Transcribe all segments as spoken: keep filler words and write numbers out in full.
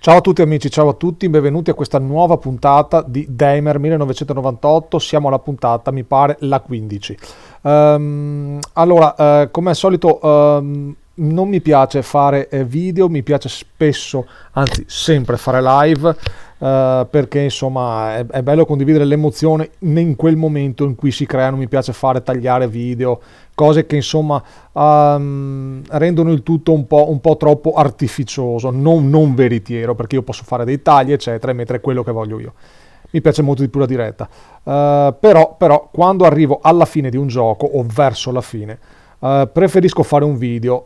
Ciao a tutti amici, ciao a tutti, benvenuti a questa nuova puntata di Damer millenovecentonovantotto, siamo alla puntata, mi pare, la quindici. Um, allora, uh, come al solito, um, non mi piace fare eh, video, mi piace spesso, anzi sempre fare live, uh, perché insomma è, è bello condividere l'emozione in quel momento in cui si creano, mi piace fare, tagliare video, cose che insomma um, rendono il tutto un po', un po' troppo artificioso, non, non veritiero, perché io posso fare dei tagli eccetera e mettere quello che voglio io. Mi piace molto di più la diretta, uh, però, però quando arrivo alla fine di un gioco o verso la fine uh, preferisco fare un video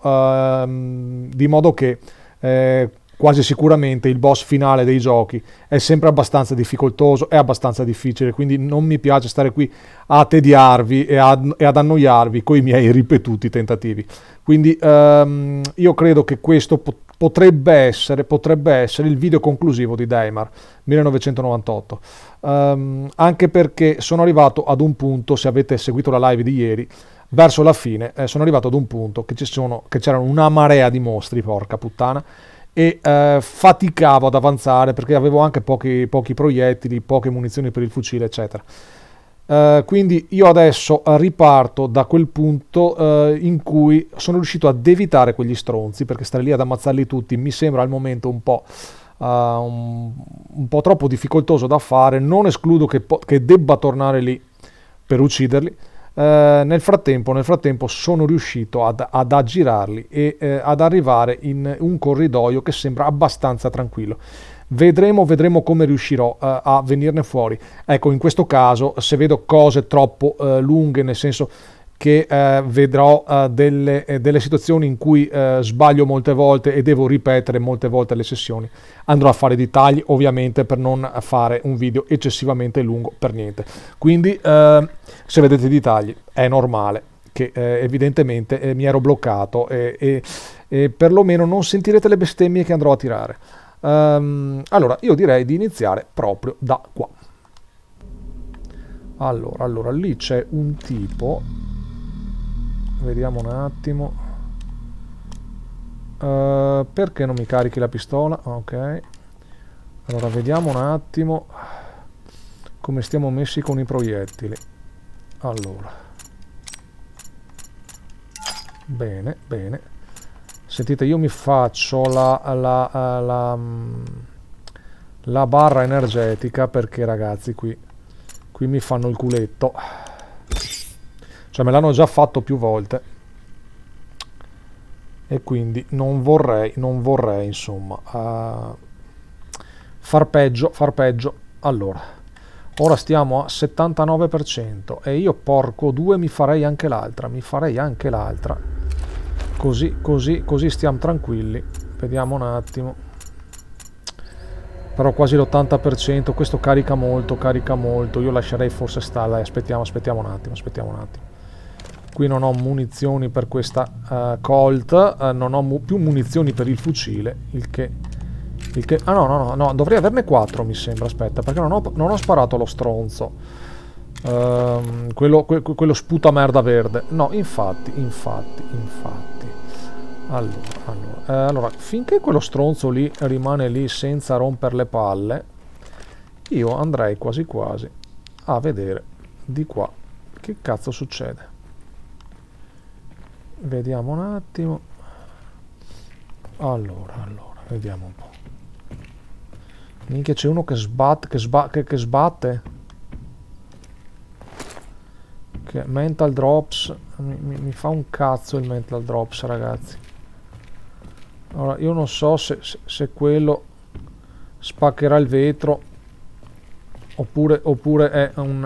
uh, di modo che eh, quasi sicuramente il boss finale dei giochi è sempre abbastanza difficoltoso, è abbastanza difficile, quindi non mi piace stare qui a tediarvi e, a, e ad annoiarvi con i miei ripetuti tentativi. Quindi um, io credo che questo pot- potrebbe essere, potrebbe essere il video conclusivo di Daymar millenovecentonovantotto, um, anche perché sono arrivato ad un punto, se avete seguito la live di ieri, verso la fine eh, sono arrivato ad un punto che, ci sono, che c'erano una marea di mostri, porca puttana, e eh, faticavo ad avanzare perché avevo anche pochi, pochi proiettili, poche munizioni per il fucile eccetera. Uh, quindi io adesso uh, riparto da quel punto uh, in cui sono riuscito ad evitare quegli stronzi, perché stare lì ad ammazzarli tutti mi sembra al momento un po', uh, un, un po' troppo difficoltoso da fare. Non escludo che, po- che debba tornare lì per ucciderli. Uh, nel frattempo, nel frattempo sono riuscito ad, ad aggirarli e uh, ad arrivare in un corridoio che sembra abbastanza tranquillo. Vedremo, vedremo come riuscirò uh, a venirne fuori. Ecco, in questo caso, se vedo cose troppo uh, lunghe, nel senso che uh, vedrò uh, delle, eh, delle situazioni in cui uh, sbaglio molte volte e devo ripetere molte volte le sessioni, andrò a fare di tagli, ovviamente, per non fare un video eccessivamente lungo per niente. Quindi, uh, se vedete di tagli, è normale che eh, evidentemente eh, mi ero bloccato e, e, e perlomeno non sentirete le bestemmie che andrò a tirare. Um, allora, io direi di iniziare proprio da qua. Allora, allora, lì c'è un tipo. Vediamo un attimo. Uh, perché non mi carichi la pistola? Ok. Allora, vediamo un attimo come stiamo messi con i proiettili. Allora. Bene, bene. Sentite, io mi faccio la, la, la, la, la barra energetica perché ragazzi qui, qui mi fanno il culetto, cioè me l'hanno già fatto più volte e quindi non vorrei, non vorrei insomma uh, far peggio, far peggio. Allora, ora stiamo a settantanove per cento e io porco due mi farei anche l'altra, mi farei anche l'altra. Così, così, così stiamo tranquilli. Vediamo un attimo. Però quasi l'ottanta per cento. Questo carica molto, carica molto. Io lascerei forse stare. Aspettiamo, aspettiamo un attimo, aspettiamo un attimo. Qui non ho munizioni per questa uh, Colt. Uh, non ho mu più munizioni per il fucile. Il che, il che... Ah no, no, no, no. Dovrei averne quattro, mi sembra. Aspetta, perché non ho, non ho sparato lo stronzo. Uh, quello, que quello sputa merda verde. No, infatti, infatti, infatti. Allora, allora, eh, allora, finché quello stronzo lì rimane lì senza rompere le palle, io andrei quasi quasi a vedere di qua che cazzo succede. Vediamo un attimo. Allora, allora, vediamo un po'. Minchia, c'è uno che sbatte, che, sba che, che sbatte. Che mental drops, mi, mi, mi fa un cazzo il mental drops, ragazzi. Allora, io non so se, se, se quello spaccherà il vetro oppure, oppure è, un,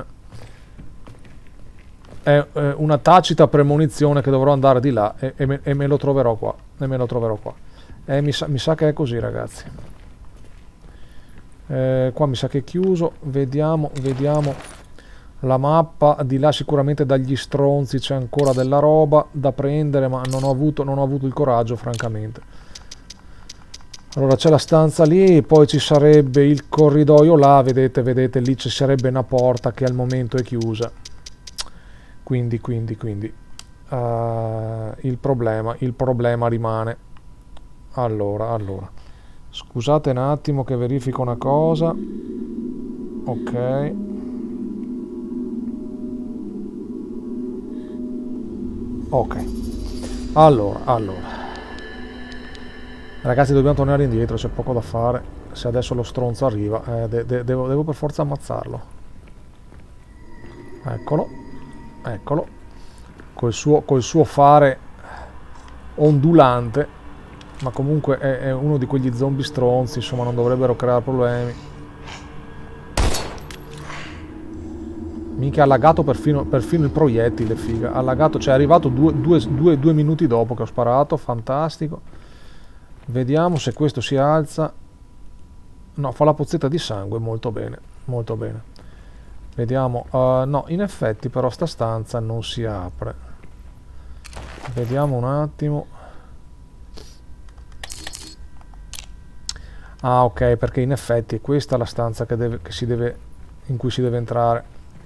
è, è una tacita premonizione che dovrò andare di là e, e, me, e me lo troverò qua. E me lo troverò qua. E mi sa, mi sa che è così, ragazzi. Eh, qua mi sa che è chiuso. Vediamo, vediamo la mappa. Di là sicuramente dagli stronzi c'è ancora della roba da prendere, ma non ho avuto, non ho avuto il coraggio, francamente. Allora c'è la stanza lì, poi ci sarebbe il corridoio là, vedete, vedete, lì ci sarebbe una porta che al momento è chiusa. Quindi, quindi, quindi, uh, il problema, il problema rimane. Allora, allora, Scusate un attimo che verifico una cosa. Ok. Ok. Allora, allora. Ragazzi, dobbiamo tornare indietro, c'è poco da fare. Se adesso lo stronzo arriva, eh, de de devo, devo per forza ammazzarlo. Eccolo. Eccolo. Col suo, col suo fare ondulante. Ma comunque è, è uno di quegli zombie stronzi, insomma, non dovrebbero creare problemi. Minchia, ha lagato perfino, perfino il proiettile, figa. Ha lagato, cioè è arrivato due, due, due, due minuti dopo che ho sparato, fantastico. Vediamo se questo si alza. No, fa la pozzetta di sangue, molto bene, molto bene. Vediamo, uh, no, in effetti però sta stanza non si apre. Vediamo un attimo. Ah, ok, perché in effetti è questa la stanza che, deve, che si deve, in cui si deve entrare.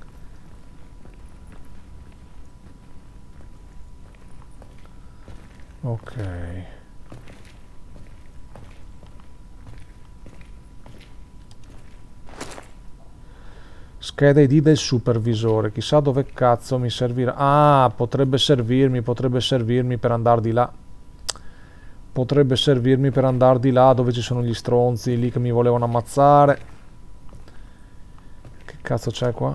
Ok. Scheda I D del supervisore, chissà dove cazzo mi servirà. Ah, potrebbe servirmi, potrebbe servirmi per andare di là. Potrebbe servirmi per andare di là dove ci sono gli stronzi lì che mi volevano ammazzare. Che cazzo c'è qua?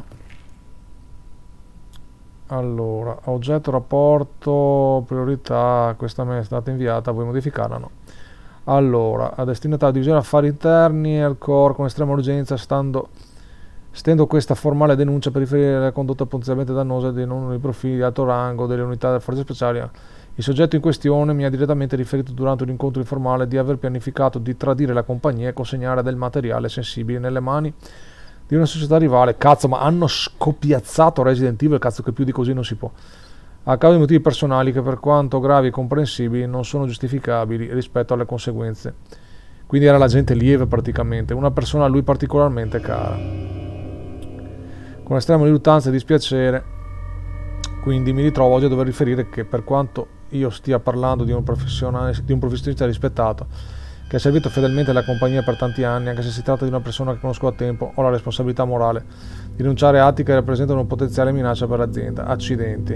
Allora, oggetto, rapporto, priorità, questa mi è stata inviata, vuoi modificarla? No. Allora, a destinatario divisione affari interni, al core con estrema urgenza, stando... Stendo questa formale denuncia per riferire alla condotta potenzialmente dannosa dei non dei profili di alto rango delle unità delle forze speciali. Il soggetto in questione mi ha direttamente riferito durante un incontro informale di aver pianificato di tradire la compagnia e consegnare del materiale sensibile nelle mani di una società rivale. Cazzo, ma hanno scopiazzato Resident Evil, cazzo che più di così non si può. A causa di motivi personali che per quanto gravi e comprensibili non sono giustificabili rispetto alle conseguenze. Quindi era la gente lieve praticamente, una persona a lui particolarmente cara. Con estrema riluttanza e dispiacere, quindi mi ritrovo oggi a dover riferire che per quanto io stia parlando di un, di un professionista rispettato, che ha servito fedelmente la compagnia per tanti anni, anche se si tratta di una persona che conosco da tempo, ho la responsabilità morale di denunciare atti che rappresentano una potenziale minaccia per l'azienda. Accidenti.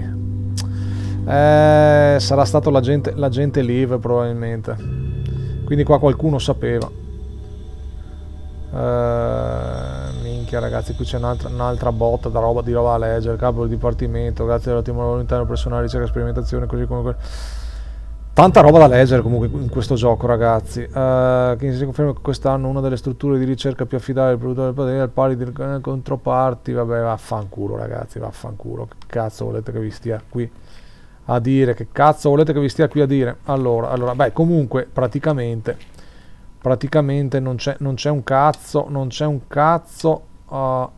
Eh, sarà stato l'agente l'agente live probabilmente. Quindi qua qualcuno sapeva. Uh, minchia ragazzi, qui c'è un'altra, un'altra botta da roba, di roba a leggere. Capo del dipartimento, grazie all'ottimo lavoro interno, personale, ricerca, sperimentazione, così come tanta roba da leggere comunque in questo gioco, ragazzi. Uh, che si conferma che quest'anno una delle strutture di ricerca più affidabili del produttore del potere al pari di controparti. Vabbè, vaffanculo ragazzi, vaffanculo. Che cazzo volete che vi stia qui a dire? Che cazzo volete che vi stia qui a dire? Allora, allora, beh, comunque praticamente praticamente non c'è non c'è un cazzo, non c'è un cazzo uh,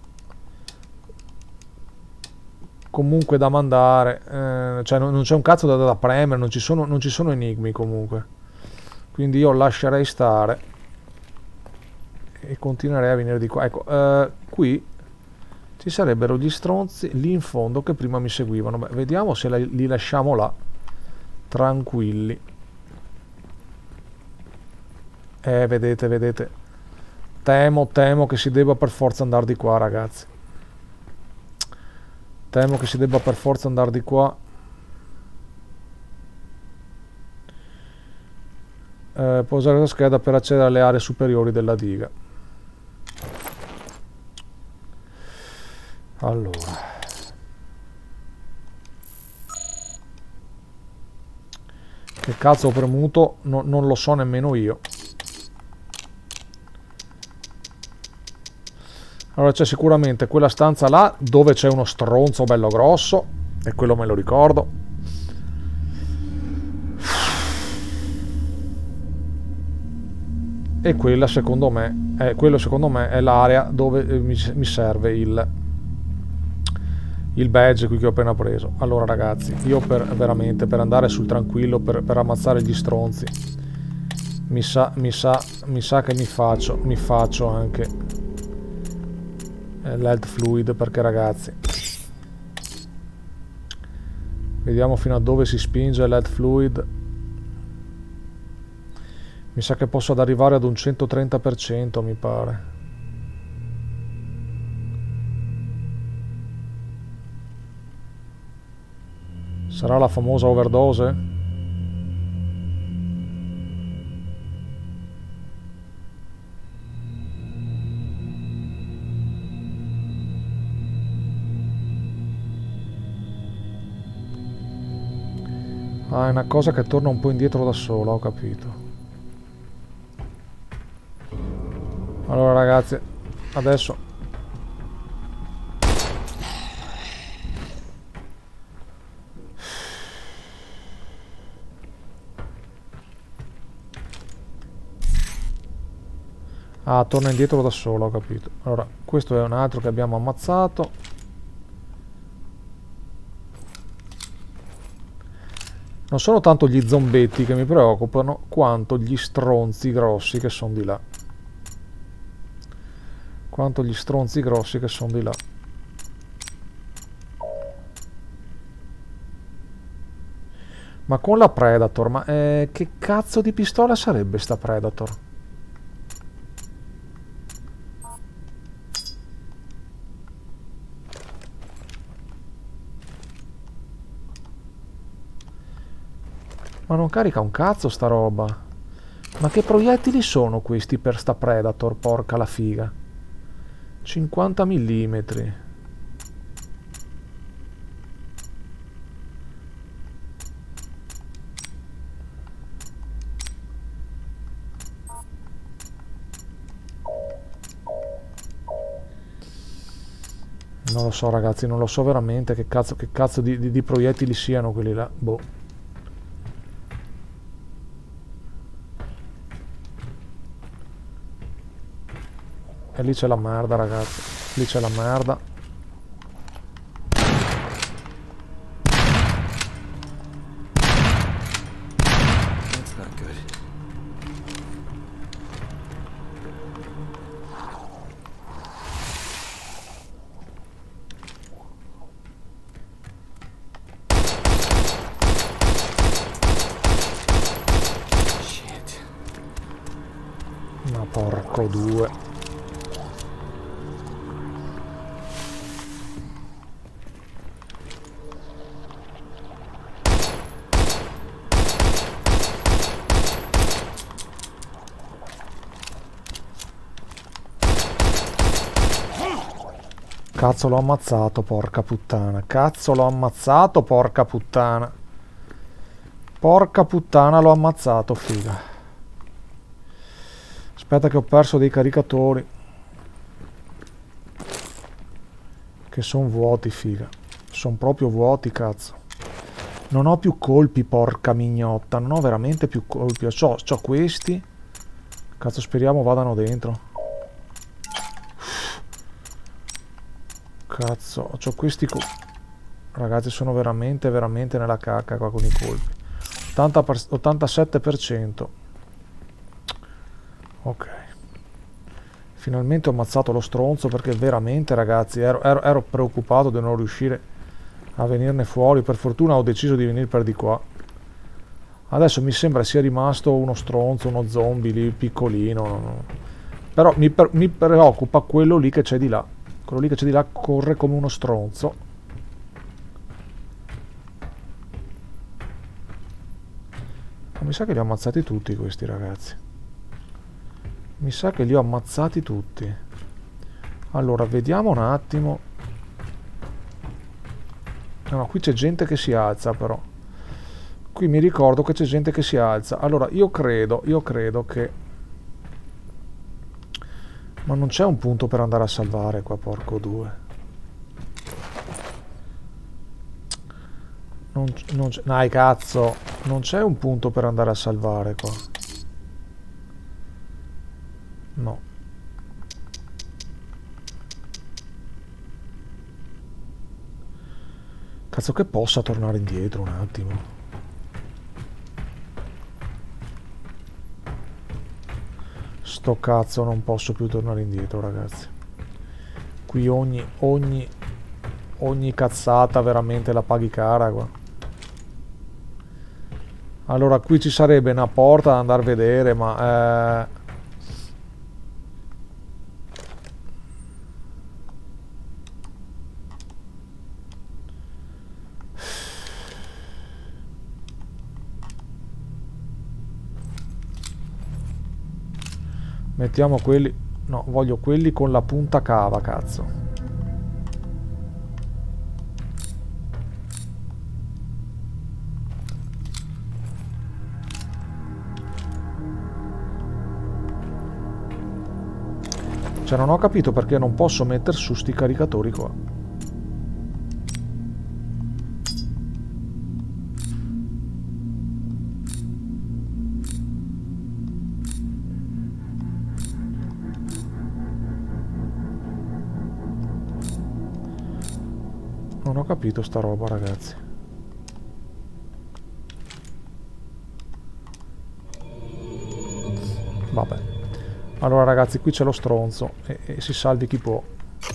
comunque da mandare, eh, cioè non, non c'è un cazzo da, da premere, non ci sono non ci sono enigmi comunque, quindi io lascerei stare e continuerei a venire di qua. Ecco, uh, qui ci sarebbero gli stronzi lì in fondo che prima mi seguivano. Beh, vediamo se li lasciamo là tranquilli. Eh, vedete, vedete. Temo, temo che si debba per forza andare di qua, ragazzi. Temo che si debba per forza andare di qua. Eh, può usare la scheda per accedere alle aree superiori della diga. Allora. Che cazzo ho premuto? No, non lo so nemmeno io. Allora c'è sicuramente quella stanza là dove c'è uno stronzo bello grosso, e quello me lo ricordo. E quella secondo me è, quello secondo me è l'area dove mi, mi serve il, il badge qui che ho appena preso. Allora ragazzi, io per veramente per andare sul tranquillo, per, per ammazzare gli stronzi, mi sa, mi sa, mi sa che mi faccio, mi faccio anche l'health fluid, perché ragazzi vediamo fino a dove si spinge l'health fluid. Mi sa che posso ad arrivare ad un centotrenta per cento, mi pare. Sarà la famosa overdose? Ah, è una cosa che torna un po' indietro da sola, ho capito. Allora ragazzi, adesso... Ah, torna indietro da sola, ho capito. Allora, questo è un altro che abbiamo ammazzato. Non sono tanto gli zombetti che mi preoccupano, quanto gli stronzi grossi che sono di là. Quanto gli stronzi grossi che sono di là. Ma con la Predator, ma eh, che cazzo di pistola sarebbe sta Predator? Ma non carica un cazzo sta roba. Ma che proiettili sono questi per sta Predator, porca la figa? cinquanta millimetri. Non lo so ragazzi, non lo so veramente che cazzo, che cazzo di, di, di proiettili siano quelli là. Boh. E lì c'è la merda ragazzi. Lì c'è la merda. Ma porco due. Cazzo l'ho ammazzato, porca puttana. Cazzo l'ho ammazzato, porca puttana. Porca puttana l'ho ammazzato, figa. Aspetta che ho perso dei caricatori. Che sono vuoti, figa. Sono proprio vuoti, cazzo. Non ho più colpi, porca mignotta. Non ho veramente più colpi. C'ho, c'ho questi. Cazzo, speriamo vadano dentro. Cazzo, c'ho questi co... Ragazzi, sono veramente, veramente nella cacca qua con i colpi. ottanta per... ottantasette per cento. Ok. Finalmente ho ammazzato lo stronzo perché veramente, ragazzi, ero, ero, ero preoccupato di non riuscire a venirne fuori. Per fortuna ho deciso di venire per di qua. Adesso mi sembra sia rimasto uno stronzo, uno zombie lì, piccolino. No, no. Però mi, per... mi preoccupa quello lì che c'è di là. Quello lì che c'è di là corre come uno stronzo. Ma mi sa che li ho ammazzati tutti questi ragazzi. Mi sa che li ho ammazzati tutti. Allora, vediamo un attimo. No, no, qui c'è gente che si alza però. Qui mi ricordo che c'è gente che si alza. Allora, io credo, io credo che... Ma non c'è un punto per andare a salvare qua, porco due. Non, non c'è... Dai, cazzo. Non c'è un punto per andare a salvare qua. No. Cazzo che possa tornare indietro un attimo. Sto cazzo, non posso più tornare indietro, ragazzi. Qui ogni, ogni, ogni cazzata veramente la paghi cara qua. Allora, qui ci sarebbe una porta da andare a vedere, ma... Eh... Mettiamo quelli... No, voglio quelli con la punta cava, cazzo. Cioè, non ho capito perché non posso mettere su sti caricatori qua. Non ho capito sta roba, ragazzi. Vabbè. Allora, ragazzi, qui c'è lo stronzo e, e si salvi chi può.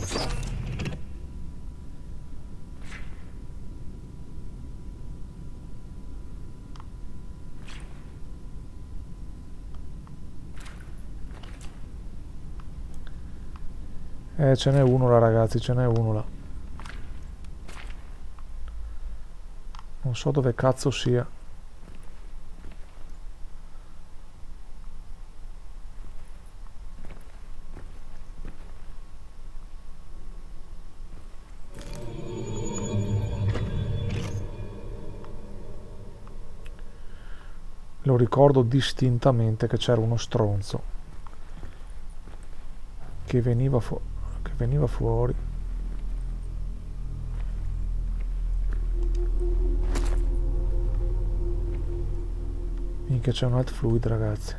Eh, ce n'è uno là, ragazzi, ce n'è uno là. Non so dove cazzo sia. Lo ricordo distintamente che c'era uno stronzo che veniva, fu che veniva fuori. Minchia, c'è un alt fluid, ragazzi.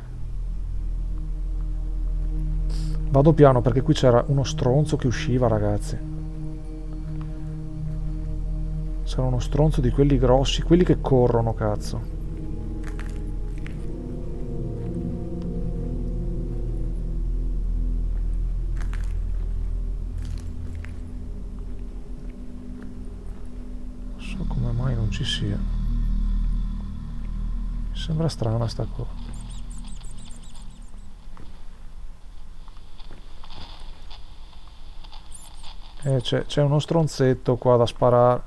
Vado piano perché qui c'era uno stronzo che usciva, ragazzi. C'era uno stronzo di quelli grossi, quelli che corrono, cazzo. Non so come mai non ci sia. Mi sembra strana sta cosa. Eh, c'è uno stronzetto qua da sparare.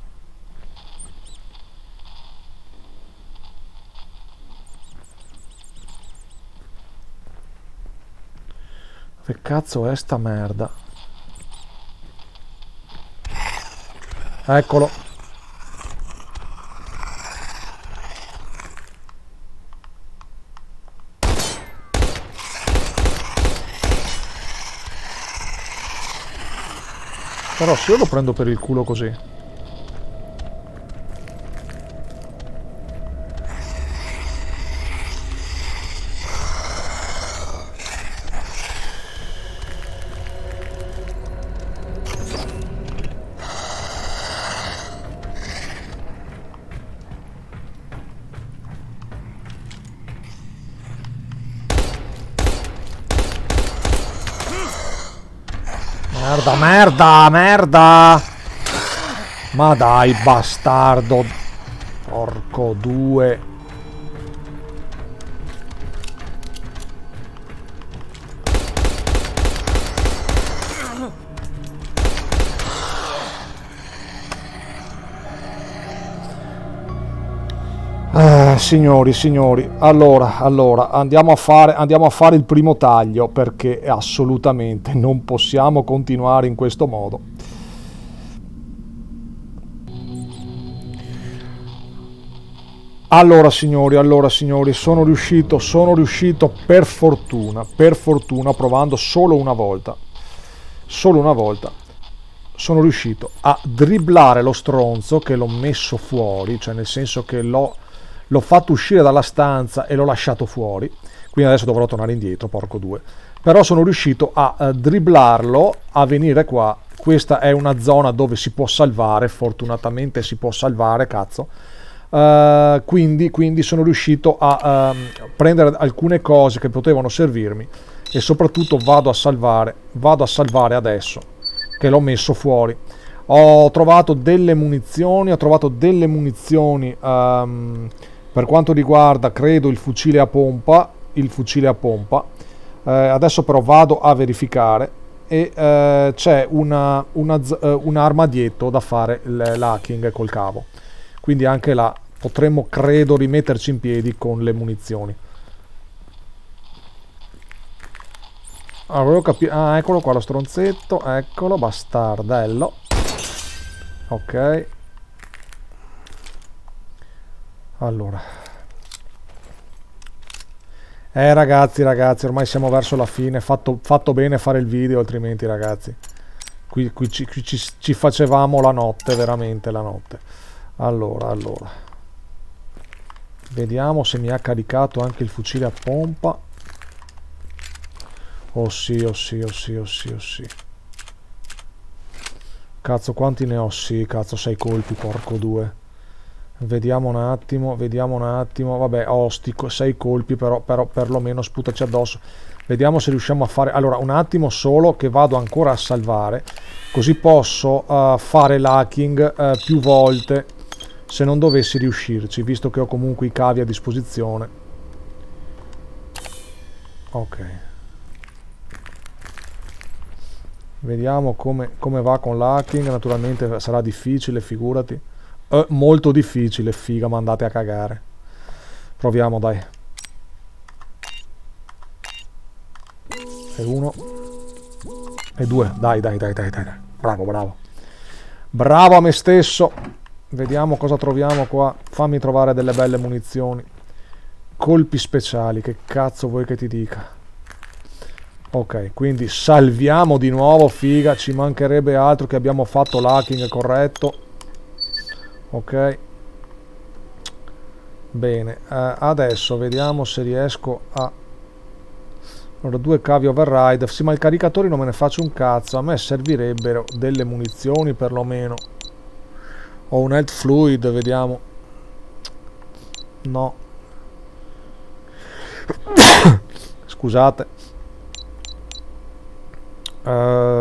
Che cazzo è sta merda? Eccolo. Però se io lo prendo per il culo così. Merda, merda, merda! Ma dai, bastardo! Porco due! Eh, signori, signori, allora, allora, andiamo a fare, andiamo a fare il primo taglio perché assolutamente non possiamo continuare in questo modo. Allora, signori, allora, signori, sono riuscito, sono riuscito per fortuna, per fortuna, provando solo una volta, solo una volta, sono riuscito a dribblare lo stronzo che l'ho messo fuori, cioè nel senso che l'ho l'ho fatto uscire dalla stanza e l'ho lasciato fuori, quindi adesso dovrò tornare indietro, porco due. Però sono riuscito a uh, dribblarlo, a venire qua. Questa è una zona dove si può salvare, fortunatamente si può salvare, cazzo. Uh, quindi, quindi sono riuscito a uh, prendere alcune cose che potevano servirmi e soprattutto vado a salvare, vado a salvare adesso che l'ho messo fuori. Ho trovato delle munizioni, ho trovato delle munizioni... Um, Per quanto riguarda, credo, il fucile a pompa, il fucile a pompa, eh, adesso però vado a verificare e eh, c'è una, una, un'arma dietro da fare l'hacking col cavo. Quindi anche là potremmo, credo, rimetterci in piedi con le munizioni. Allora, capi- ah, eccolo qua lo stronzetto, eccolo, bastardello. Ok. Allora. Eh ragazzi, ragazzi, ormai siamo verso la fine, fatto, fatto bene fare il video, altrimenti ragazzi, qui, qui, ci, qui ci, ci facevamo la notte, veramente la notte. Allora, allora. Vediamo se mi ha caricato anche il fucile a pompa. Oh sì, oh sì, oh sì, oh sì, oh sì. Cazzo, quanti ne ho? Sì, cazzo, sei colpi, porco due. Vediamo un attimo, vediamo un attimo. Vabbè, ostico, sei colpi, però, però perlomeno sputaci addosso. Vediamo se riusciamo a fare... Allora, un attimo solo che vado ancora a salvare, così posso uh, fare l'hacking uh, più volte se non dovessi riuscirci, visto che ho comunque i cavi a disposizione. Ok. Vediamo come, come va con l'hacking. Naturalmente sarà difficile, figurati. Eh, molto difficile, figa, ma andate a cagare. Proviamo, dai. E uno. E due. Dai, dai, dai, dai, dai. Bravo, bravo. Bravo a me stesso. Vediamo cosa troviamo qua. Fammi trovare delle belle munizioni. Colpi speciali, che cazzo vuoi che ti dica? Ok, quindi salviamo di nuovo, figa, ci mancherebbe altro che abbiamo fatto l'hacking corretto. Ok. Bene, uh, adesso vediamo se riesco a... Allora, due cavi override. Sì, ma i caricatori non me ne faccio un cazzo. A me servirebbero delle munizioni perlomeno. O un health fluid, vediamo. No. Scusate. Uh,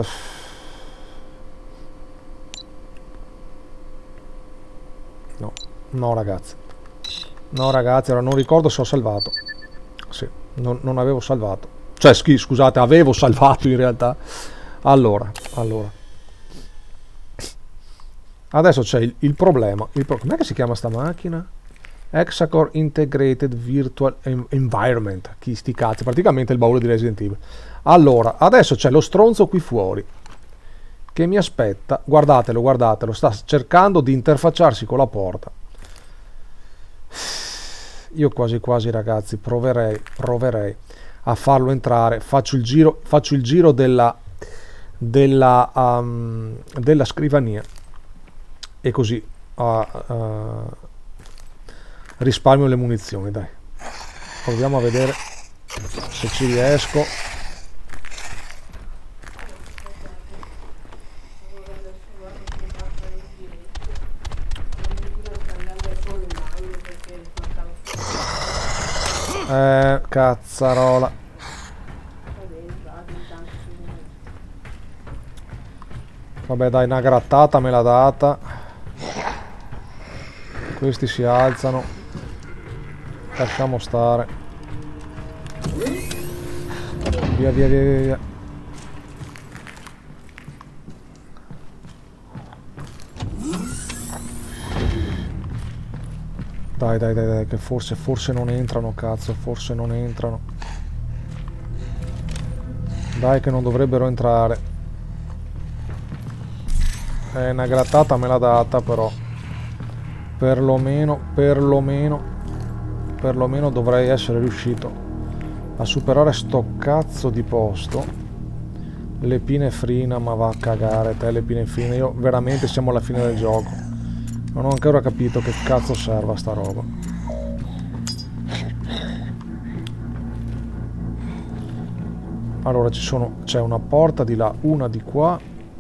no, no ragazzi, no ragazzi, ora non ricordo se ho salvato. Sì, non, non avevo salvato. Cioè, scusate, avevo salvato in realtà. Allora, allora. Adesso c'è il, il problema. Il pro com'è che si chiama sta macchina? Hexacore Integrated Virtual Environment. Chi sti cazzi? Praticamente il baule di Resident Evil. Allora, adesso c'è lo stronzo qui fuori che mi aspetta. Guardatelo, guardatelo. Sta cercando di interfacciarsi con la porta. Io quasi quasi, ragazzi, proverei, proverei a farlo entrare. Faccio il giro, faccio il giro della, della, um, della scrivania. E così uh, uh, risparmio le munizioni, dai. Proviamo a vedere se ci riesco. Eh, cazzarola. Vabbè, dai, una grattata me l'ha data. Questi si alzano. Lasciamo stare. Via, via, via, via. Dai, dai, dai, dai, che forse, forse non entrano, cazzo, forse non entrano. Dai, che non dovrebbero entrare. Eh, una grattata me l'ha data, però. Perlomeno, perlomeno, perlomeno dovrei essere riuscito a superare sto cazzo di posto. L'epinefrina, ma va a cagare te l'epinefrina. Io veramente siamo alla fine del gioco. Non ho ancora capito che cazzo serva sta roba. Allora ci sono, c'è una porta di là, una di qua,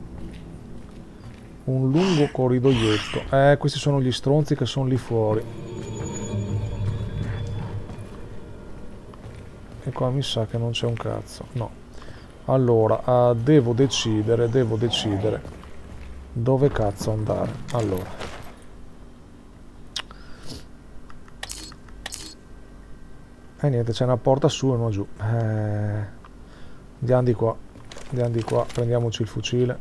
un lungo corridoietto. Eh, questi sono gli stronzi che sono lì fuori. E qua mi sa che non c'è un cazzo. No. Allora, uh, devo decidere, devo decidere dove cazzo andare. Allora. E niente, c'è una porta su e una giù. Eh, andiamo di qua. Andiamo di qua, prendiamoci il fucile.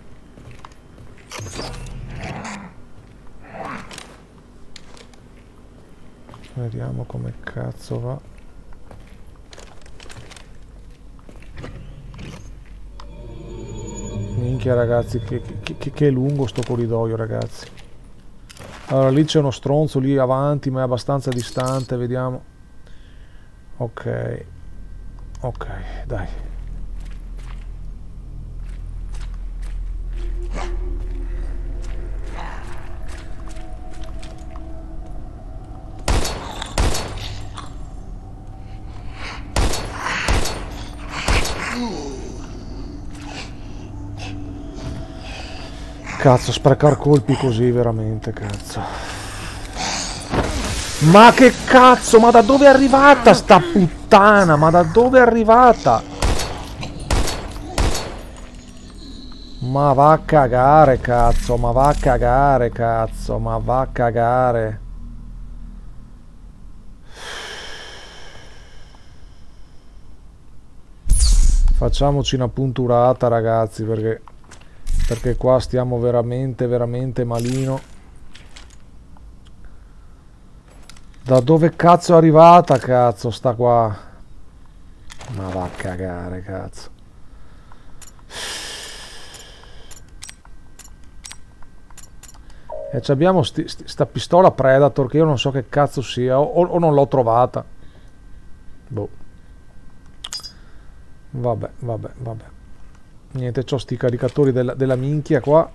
Vediamo come cazzo va. Minchia ragazzi, che, che, che, che è lungo sto corridoio ragazzi. Allora lì c'è uno stronzo lì avanti ma è abbastanza distante, vediamo. Ok. Ok, dai. Cazzo, sprecare colpi così veramente, cazzo. Ma che cazzo, ma da dove è arrivata sta puttana? Ma da dove è arrivata? Ma va a cagare, cazzo, ma va a cagare, cazzo, ma va a cagare. Facciamoci una punturata, ragazzi, perché... Perché qua stiamo veramente, veramente malino. Da dove cazzo è arrivata, cazzo, sta qua? Ma va a cagare, cazzo. E abbiamo sti, sti, sta pistola Predator che io non so che cazzo sia, o, o non l'ho trovata. Boh. Vabbè, vabbè, vabbè. Niente, c'ho sti caricatori della, della minchia qua.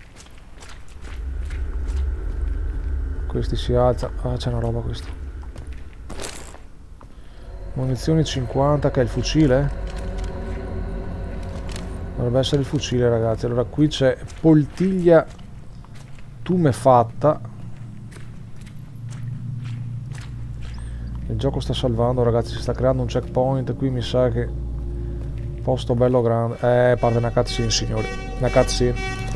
Questi si alza. Ah, c'è una roba questa. Munizioni cinquanta, che è il fucile? Dovrebbe essere il fucile, ragazzi. Allora qui c'è poltiglia tumefatta. Il gioco sta salvando, ragazzi. Si sta creando un checkpoint. Qui mi sa che... Posto bello grande. Eh, parte una cutscene, signori. Una cutscene.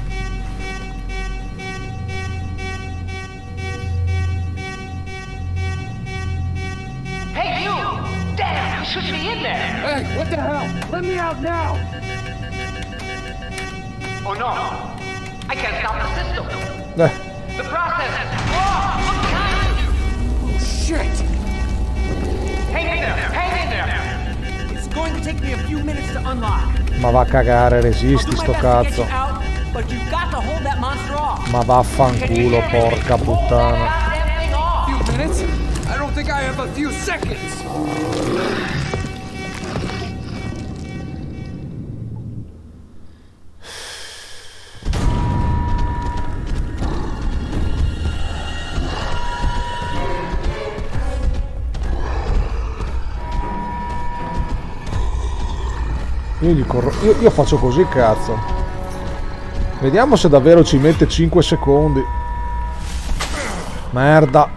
Hey, you! Damn, you should be in there! Hey, what the hell? Let me out now! Oh no! I can't stop the system! Eh. The process! Oh, look behind you! Oh, shit! Hang in there! Hang in there! It's going to take me a few minutes to unlock. Ma va a cagare, resisti sto cazzo. Out, but you've got to hold that monster off. Ma vaffanculo, porca puttana. Few minutes? I don't think I have a few seconds. Io, gli corro... io, io faccio così, cazzo. Vediamo se davvero ci mette cinque secondi. Merda.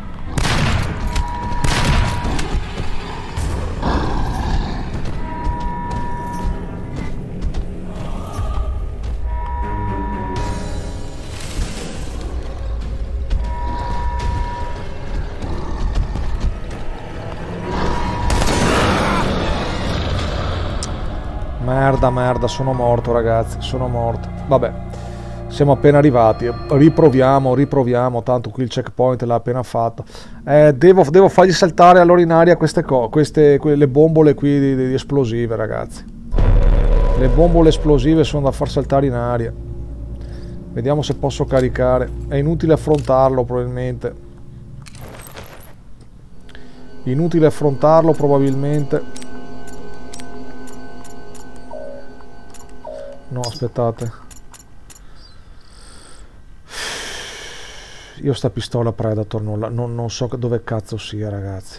Merda, merda, sono morto, ragazzi, sono morto. Vabbè, siamo appena arrivati. Riproviamo, riproviamo, tanto qui il checkpoint l'ha appena fatto. Eh, devo, devo fargli saltare allora in aria queste cose, queste, le bombole qui di, di esplosive, ragazzi. Le bombole esplosive sono da far saltare in aria. Vediamo se posso caricare. È inutile affrontarlo, probabilmente. Inutile affrontarlo, probabilmente. No, aspettate. Io sta pistola Predator non, la, non, non so dove cazzo sia, ragazzi.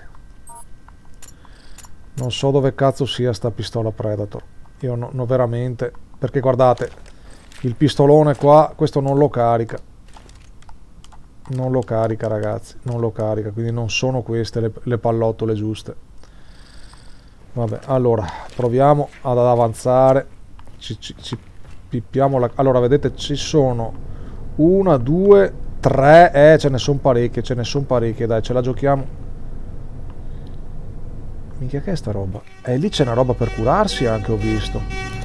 Non so dove cazzo sia sta pistola Predator. Io no, no veramente. Perché guardate, il pistolone qua, questo non lo carica. Non lo carica, ragazzi. Non lo carica, quindi non sono queste le, le pallottole giuste. Vabbè, allora, proviamo ad avanzare. Ci, ci, ci pippiamo la... Allora vedete ci sono una, due, tre, eh ce ne sono parecchie, ce ne sono parecchie, dai, ce la giochiamo. Minchia, che è sta roba? E lì c'è una roba per curarsi anche, ho visto.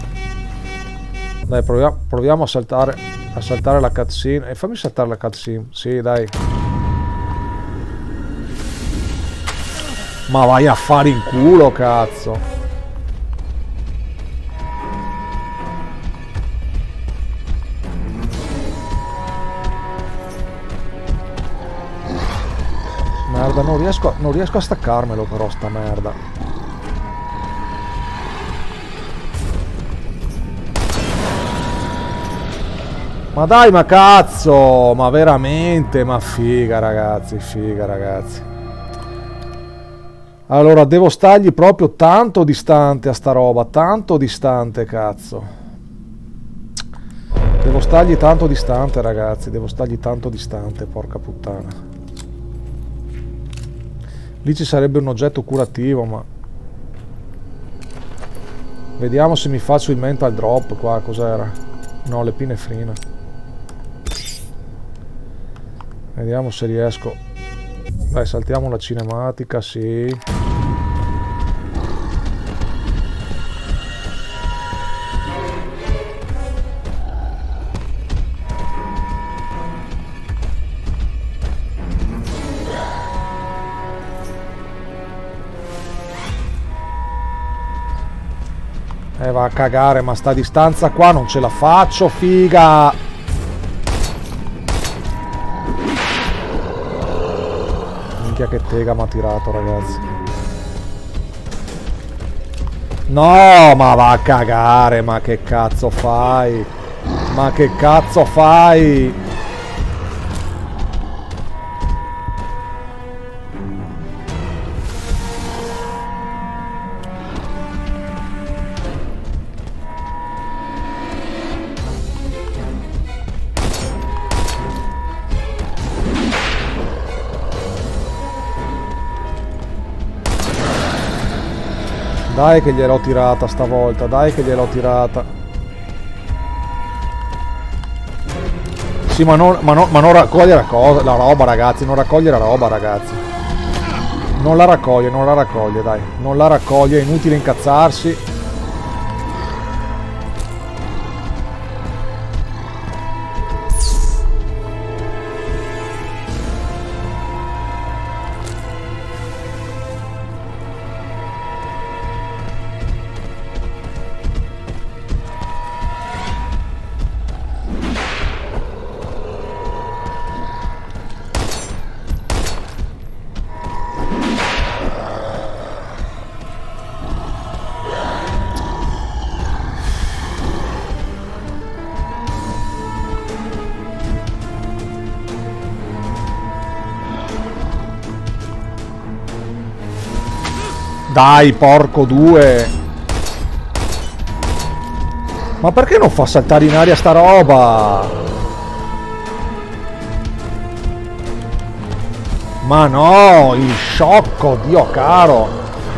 Dai, proviamo, proviamo a saltare a saltare la cutscene. E eh, fammi saltare la cutscene. Sì, dai. Ma vai a fare in culo, cazzo. Merda, non riesco, non riesco a staccarmelo però sta merda. Ma dai, ma cazzo, ma veramente, ma figa ragazzi, figa ragazzi. Allora, devo stargli proprio tanto distante a sta roba, tanto distante, cazzo. Devo stargli tanto distante, ragazzi, devo stargli tanto distante, porca puttana. Lì ci sarebbe un oggetto curativo, ma... Vediamo se mi faccio il mental drop qua, cos'era? No, l'epinefrina. Vediamo se riesco. Dai, saltiamo la cinematica, sì. Eh, va a cagare, ma sta distanza qua non ce la faccio, figa! Minchia che tega mi ha tirato, ragazzi. No, ma va a cagare, ma che cazzo fai? Ma che cazzo fai? Dai che gliel'ho tirata stavolta, dai che gliel'ho tirata. Sì, ma non, ma non, ma non raccoglie la, cosa, la roba, ragazzi, non raccoglie la roba, ragazzi. Non la raccoglie, non la raccoglie, dai. Non la raccoglie, è inutile incazzarsi. Dai, porco due. Ma perché non fa saltare in aria sta roba? Ma no, il sciocco, Dio caro.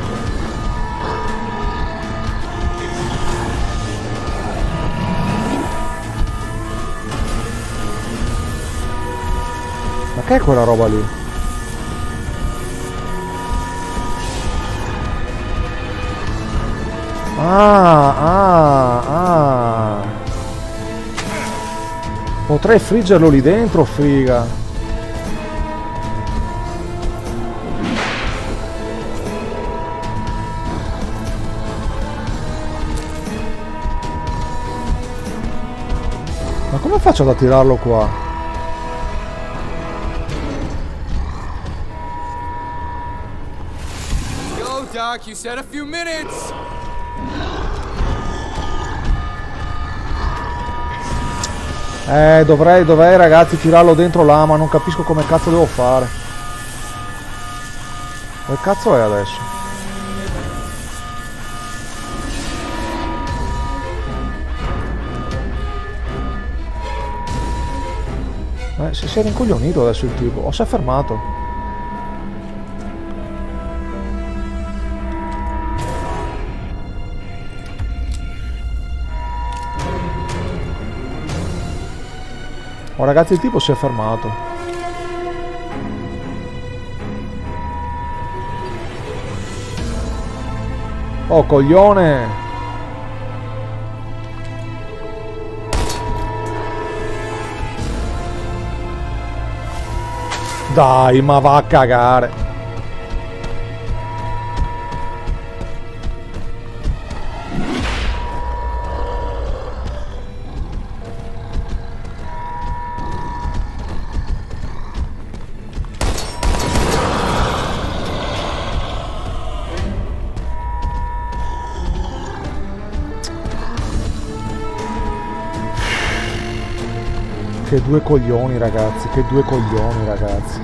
Ma che è quella roba lì? Ah, ah, ah. Potrei friggerlo lì dentro, friga. Ma come faccio ad attirarlo qua? Yo, Doc, you said a few minutes. Eh, dovrei, dovrei ragazzi tirarlo dentro là, ma non capisco come cazzo devo fare. Dove cazzo è adesso? Eh, si, si è rincoglionito adesso il tipo, o si è fermato? Oh ragazzi, il tipo si è fermato. Oh, coglione! Dai, ma va a cagare. Che due coglioni, ragazzi, che due coglioni, ragazzi.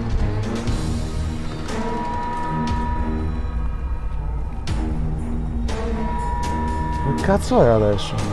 Che cazzo è adesso?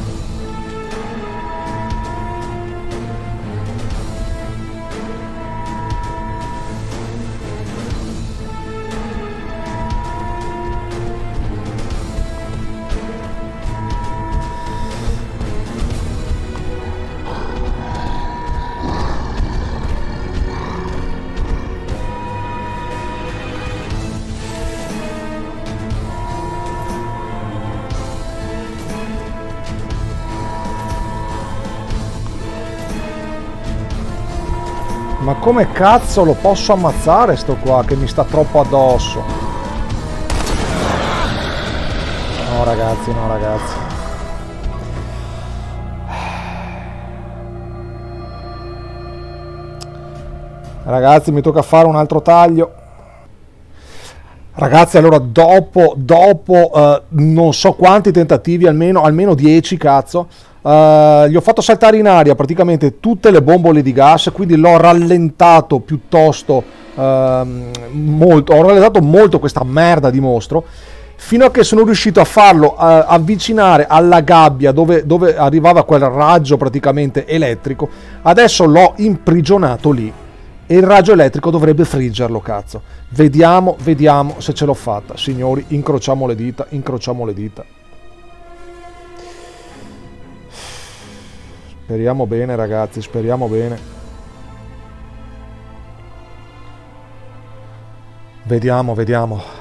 Ma come cazzo lo posso ammazzare sto qua che mi sta troppo addosso? No ragazzi, no ragazzi. Ragazzi, mi tocca fare un altro taglio. Ragazzi, allora dopo, dopo uh, non so quanti tentativi, almeno, almeno dieci, cazzo, uh, gli ho fatto saltare in aria praticamente tutte le bombole di gas, quindi l'ho rallentato piuttosto, uh, molto, ho rallentato molto questa merda di mostro, fino a che sono riuscito a farlo uh, avvicinare alla gabbia dove, dove arrivava quel raggio praticamente elettrico. Adesso l'ho imprigionato lì. E il raggio elettrico dovrebbe friggerlo, cazzo. Vediamo, vediamo se ce l'ho fatta. Signori, incrociamo le dita, incrociamo le dita. Speriamo bene, ragazzi, speriamo bene. Vediamo, vediamo.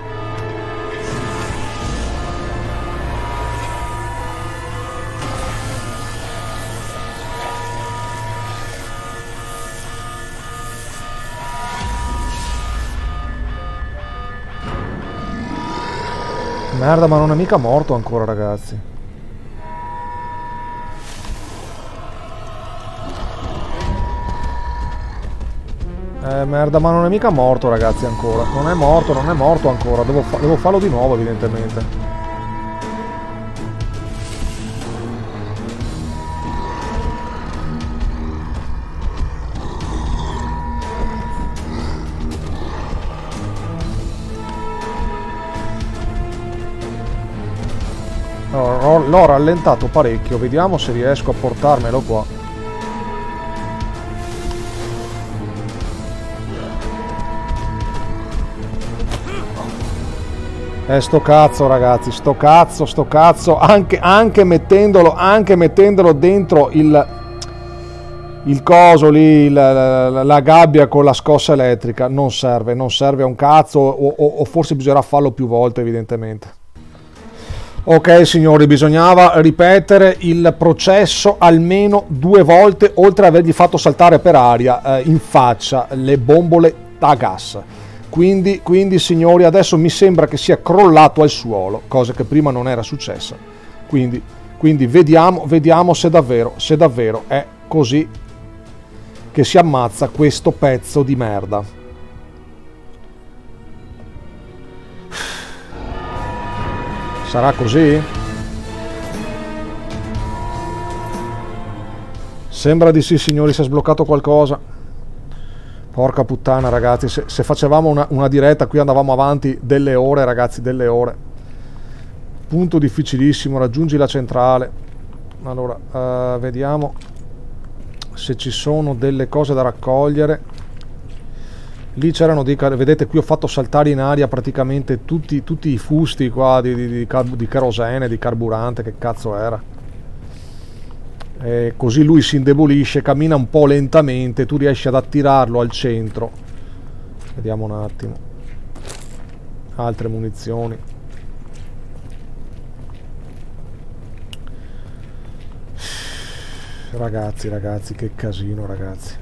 Merda, ma non è mica morto ancora, ragazzi. Eh, merda, ma non è mica morto, ragazzi, ancora. Non è morto, non è morto ancora. Devo, fa devo farlo di nuovo, evidentemente. L'ho rallentato parecchio, vediamo se riesco a portarmelo qua. Eh, sto cazzo, ragazzi, sto cazzo, sto cazzo, anche, anche mettendolo, anche mettendolo dentro il, il coso lì, la, la, la gabbia con la scossa elettrica, non serve, non serve a un cazzo, o, o, o forse bisognerà farlo più volte, evidentemente. Ok signori, bisognava ripetere il processo almeno due volte, oltre ad avergli fatto saltare per aria eh, in faccia le bombole a gas. Quindi, quindi signori, adesso mi sembra che sia crollato al suolo, cosa che prima non era successa. Quindi, quindi vediamo, vediamo se davvero, se davvero è così che si ammazza questo pezzo di merda. Sarà così? Sembra di sì, signori, si è sbloccato qualcosa. Porca puttana, ragazzi, se, se facevamo una, una diretta qui andavamo avanti delle ore, ragazzi, delle ore. Punto difficilissimo, raggiungi la centrale. Allora, uh, vediamo se ci sono delle cose da raccogliere. Lì c'erano dei, vedete qui ho fatto saltare in aria praticamente tutti, tutti i fusti qua di, di, di, di kerosene, di carburante, che cazzo era. E così lui si indebolisce, cammina un po' lentamente, tu riesci ad attirarlo al centro. Vediamo un attimo. Altre munizioni. Ragazzi, ragazzi, che casino, ragazzi.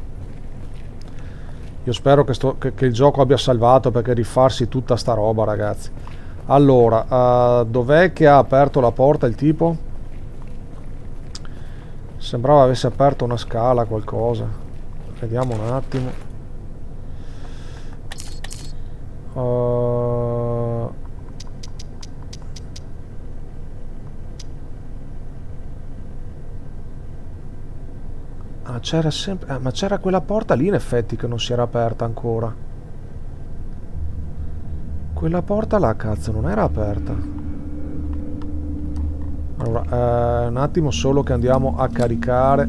Io spero che, sto, che, che il gioco abbia salvato, perché rifarsi tutta sta roba, ragazzi. Allora, uh, dov'è che ha aperto la porta il tipo? Sembrava avesse aperto una scala, qualcosa. Vediamo un attimo. Uh... Ah, c'era sempre... Ah, ma c'era quella porta lì in effetti che non si era aperta ancora. Quella porta là, cazzo, non era aperta. Allora, eh, un attimo solo che andiamo a caricare.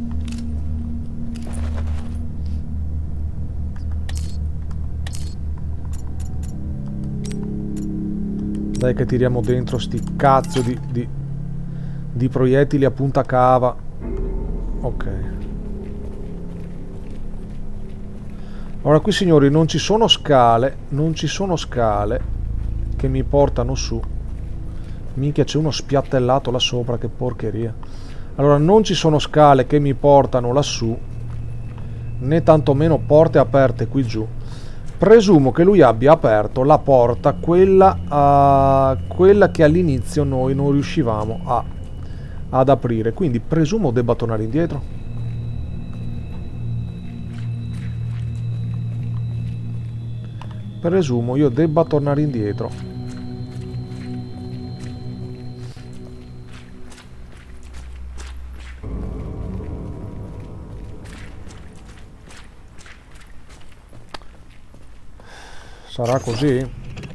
Dai che tiriamo dentro sti cazzo di, di, di proiettili a punta cava. Ok. Ora qui, signori, non ci sono scale, non ci sono scale che mi portano su. Minchia, c'è uno spiattellato là sopra, che porcheria. Allora, non ci sono scale che mi portano lassù, né tantomeno porte aperte qui giù. Presumo che lui abbia aperto la porta, quella, uh, quella che all'inizio noi non riuscivamo a, ad aprire. Quindi presumo debba tornare indietro. Presumo io debba tornare indietro. Sarà così?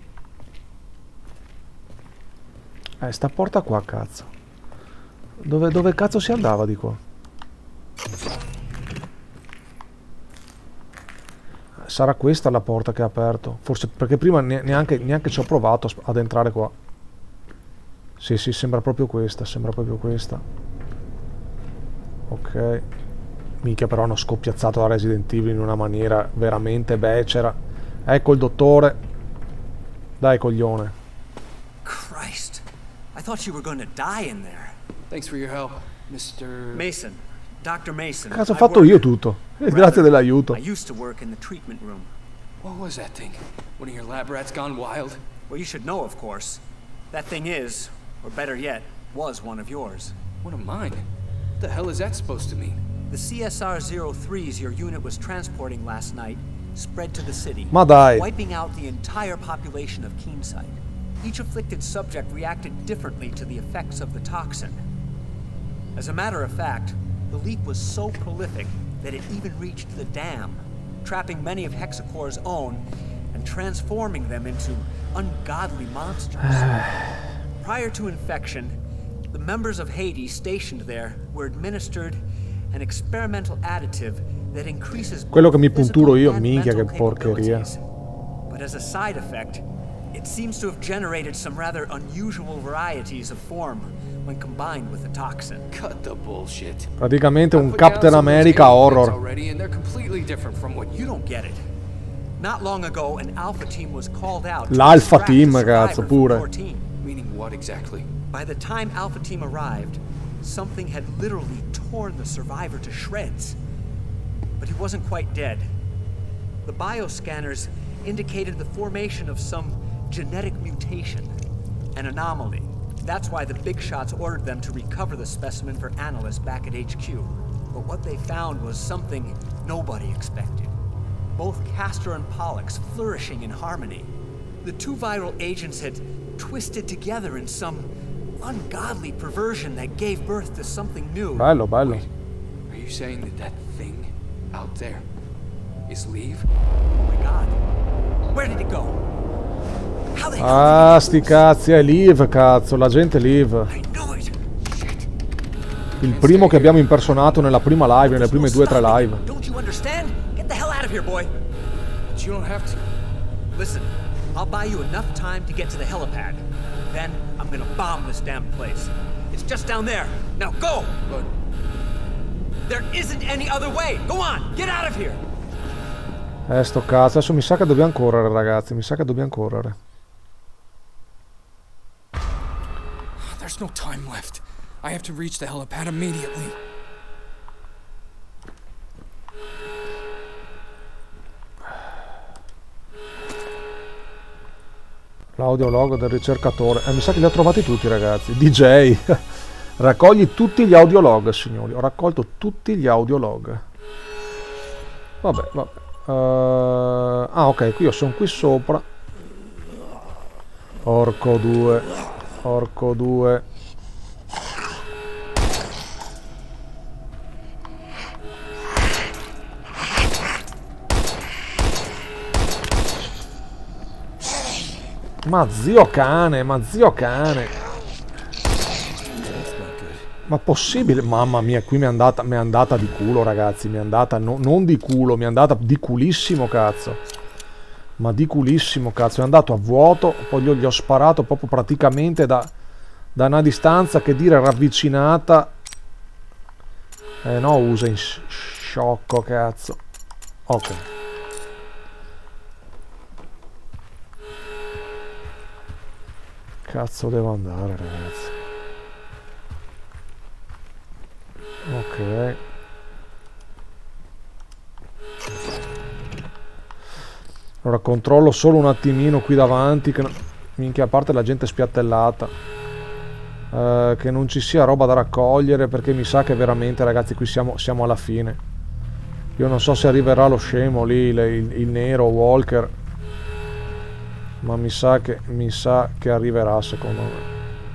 Eh, sta porta qua, cazzo. Dove, dove cazzo si andava di qua? Sarà questa la porta che ha aperto? Forse perché prima neanche, neanche ci ho provato ad entrare qua. Sì, sì, sembra proprio questa, sembra proprio questa. Ok. Minchia, però hanno scoppiazzato la Resident Evil in una maniera veramente becera. Ecco il dottore. Dai, coglione. Christ. I thought you were going to die in there. Thanks for your help, mister Mason. Doctor Mason. Cazzo, ho fatto io tutto. Eh, grazie dell'aiuto. I used to work in the treatment room. What was that thing? One of your lab rats gone wild? Well, you should know, of course. That thing is, or better yet, was one of yours. One of mine? What the hell is that supposed to mean? The C S R zero threes your unit was transporting last night spread to the city, Ma dai. wiping out the entire population of Keenside. Each afflicted subject reacted differently to the effects of the toxin. As a matter of fact, the leak was so prolific that it even reached the dam, trapping many of Hexacore's own and transforming them into ungodly monsters. Prior to infection, the members of Hades stationed there were administered an experimental additive that increases Quello che mi punturo io, and minchia, che mental porcheria. capabilities. But as a side effect, it seems to have generated some rather unusual varieties of form when combined with the toxin. Cut the bullshit. Praticamente I un put down Captain some of those America alien things horror. already, and they're completely different from what You you don't get it. Not long ago, an Alpha team was called out. to L'Alpha extract Team, a survivor cazzo, from pure. your team. Meaning what exactly? By the time Alpha Team arrived, something had literally torn the survivor to shreds. But he wasn't quite dead. The bioscanners indicated the formation of some genetic mutation, an anomaly. That's why the big shots ordered them to recover the specimen for analysts back at H Q. But what they found was something nobody expected. Both Castor and Pollux flourishing in harmony. The two viral agents had twisted together in some ungodly perversion that gave birth to something new. Bello, bello. Are you saying that that thing out there is Leave? Oh my god. Where did it go? How the hell Ah, did sti it get cazzi, è Liv, cazzo, l'agente Liv. loose? I knew it. Shit. Il primo che abbiamo impersonato nella prima live, nelle prime due o tre live. Don't you understand? Get the hell out of here, boy. But you don't have to. Listen, I'll buy you enough time to get to the helipad. Then I'm gonna bomb this damn place. It's just down there. Now go! But There isn't any other way. Go on, get out of here. Eh, sto cazzo, adesso mi sa che dobbiamo correre, ragazzi, mi sa che dobbiamo correre. there's no time left. I have to reach the helipad immediately. Audiolog del ricercatore. Eh, mi sa che li ho trovati tutti, ragazzi. D J. Raccogli tutti gli audiolog, signori. Ho raccolto tutti gli audiolog. Vabbè, vabbè. Uh, ah, ok, qui io sono qui sopra. Orco due. Orco due. Ma zio cane, ma zio cane. Ma possibile? Mamma mia, qui mi è andata, mi è andata di culo, ragazzi. Mi è andata, no, non di culo, mi è andata di culissimo, cazzo. Ma di culissimo, cazzo. È andato a vuoto, poi gli ho, gli ho sparato proprio praticamente da, da una distanza, che dire, ravvicinata. Eh no, usa in sciocco, cazzo. Ok. Cazzo devo andare, ragazzi. Ok. Allora controllo solo un attimino qui davanti, che minchia, a parte la gente spiattellata, eh, che non ci sia roba da raccogliere, perché mi sa che veramente, ragazzi, qui siamo, siamo alla fine. Io non so se arriverà lo scemo lì, il, il, il nero Walker, ma mi sa che mi sa che arriverà, secondo me.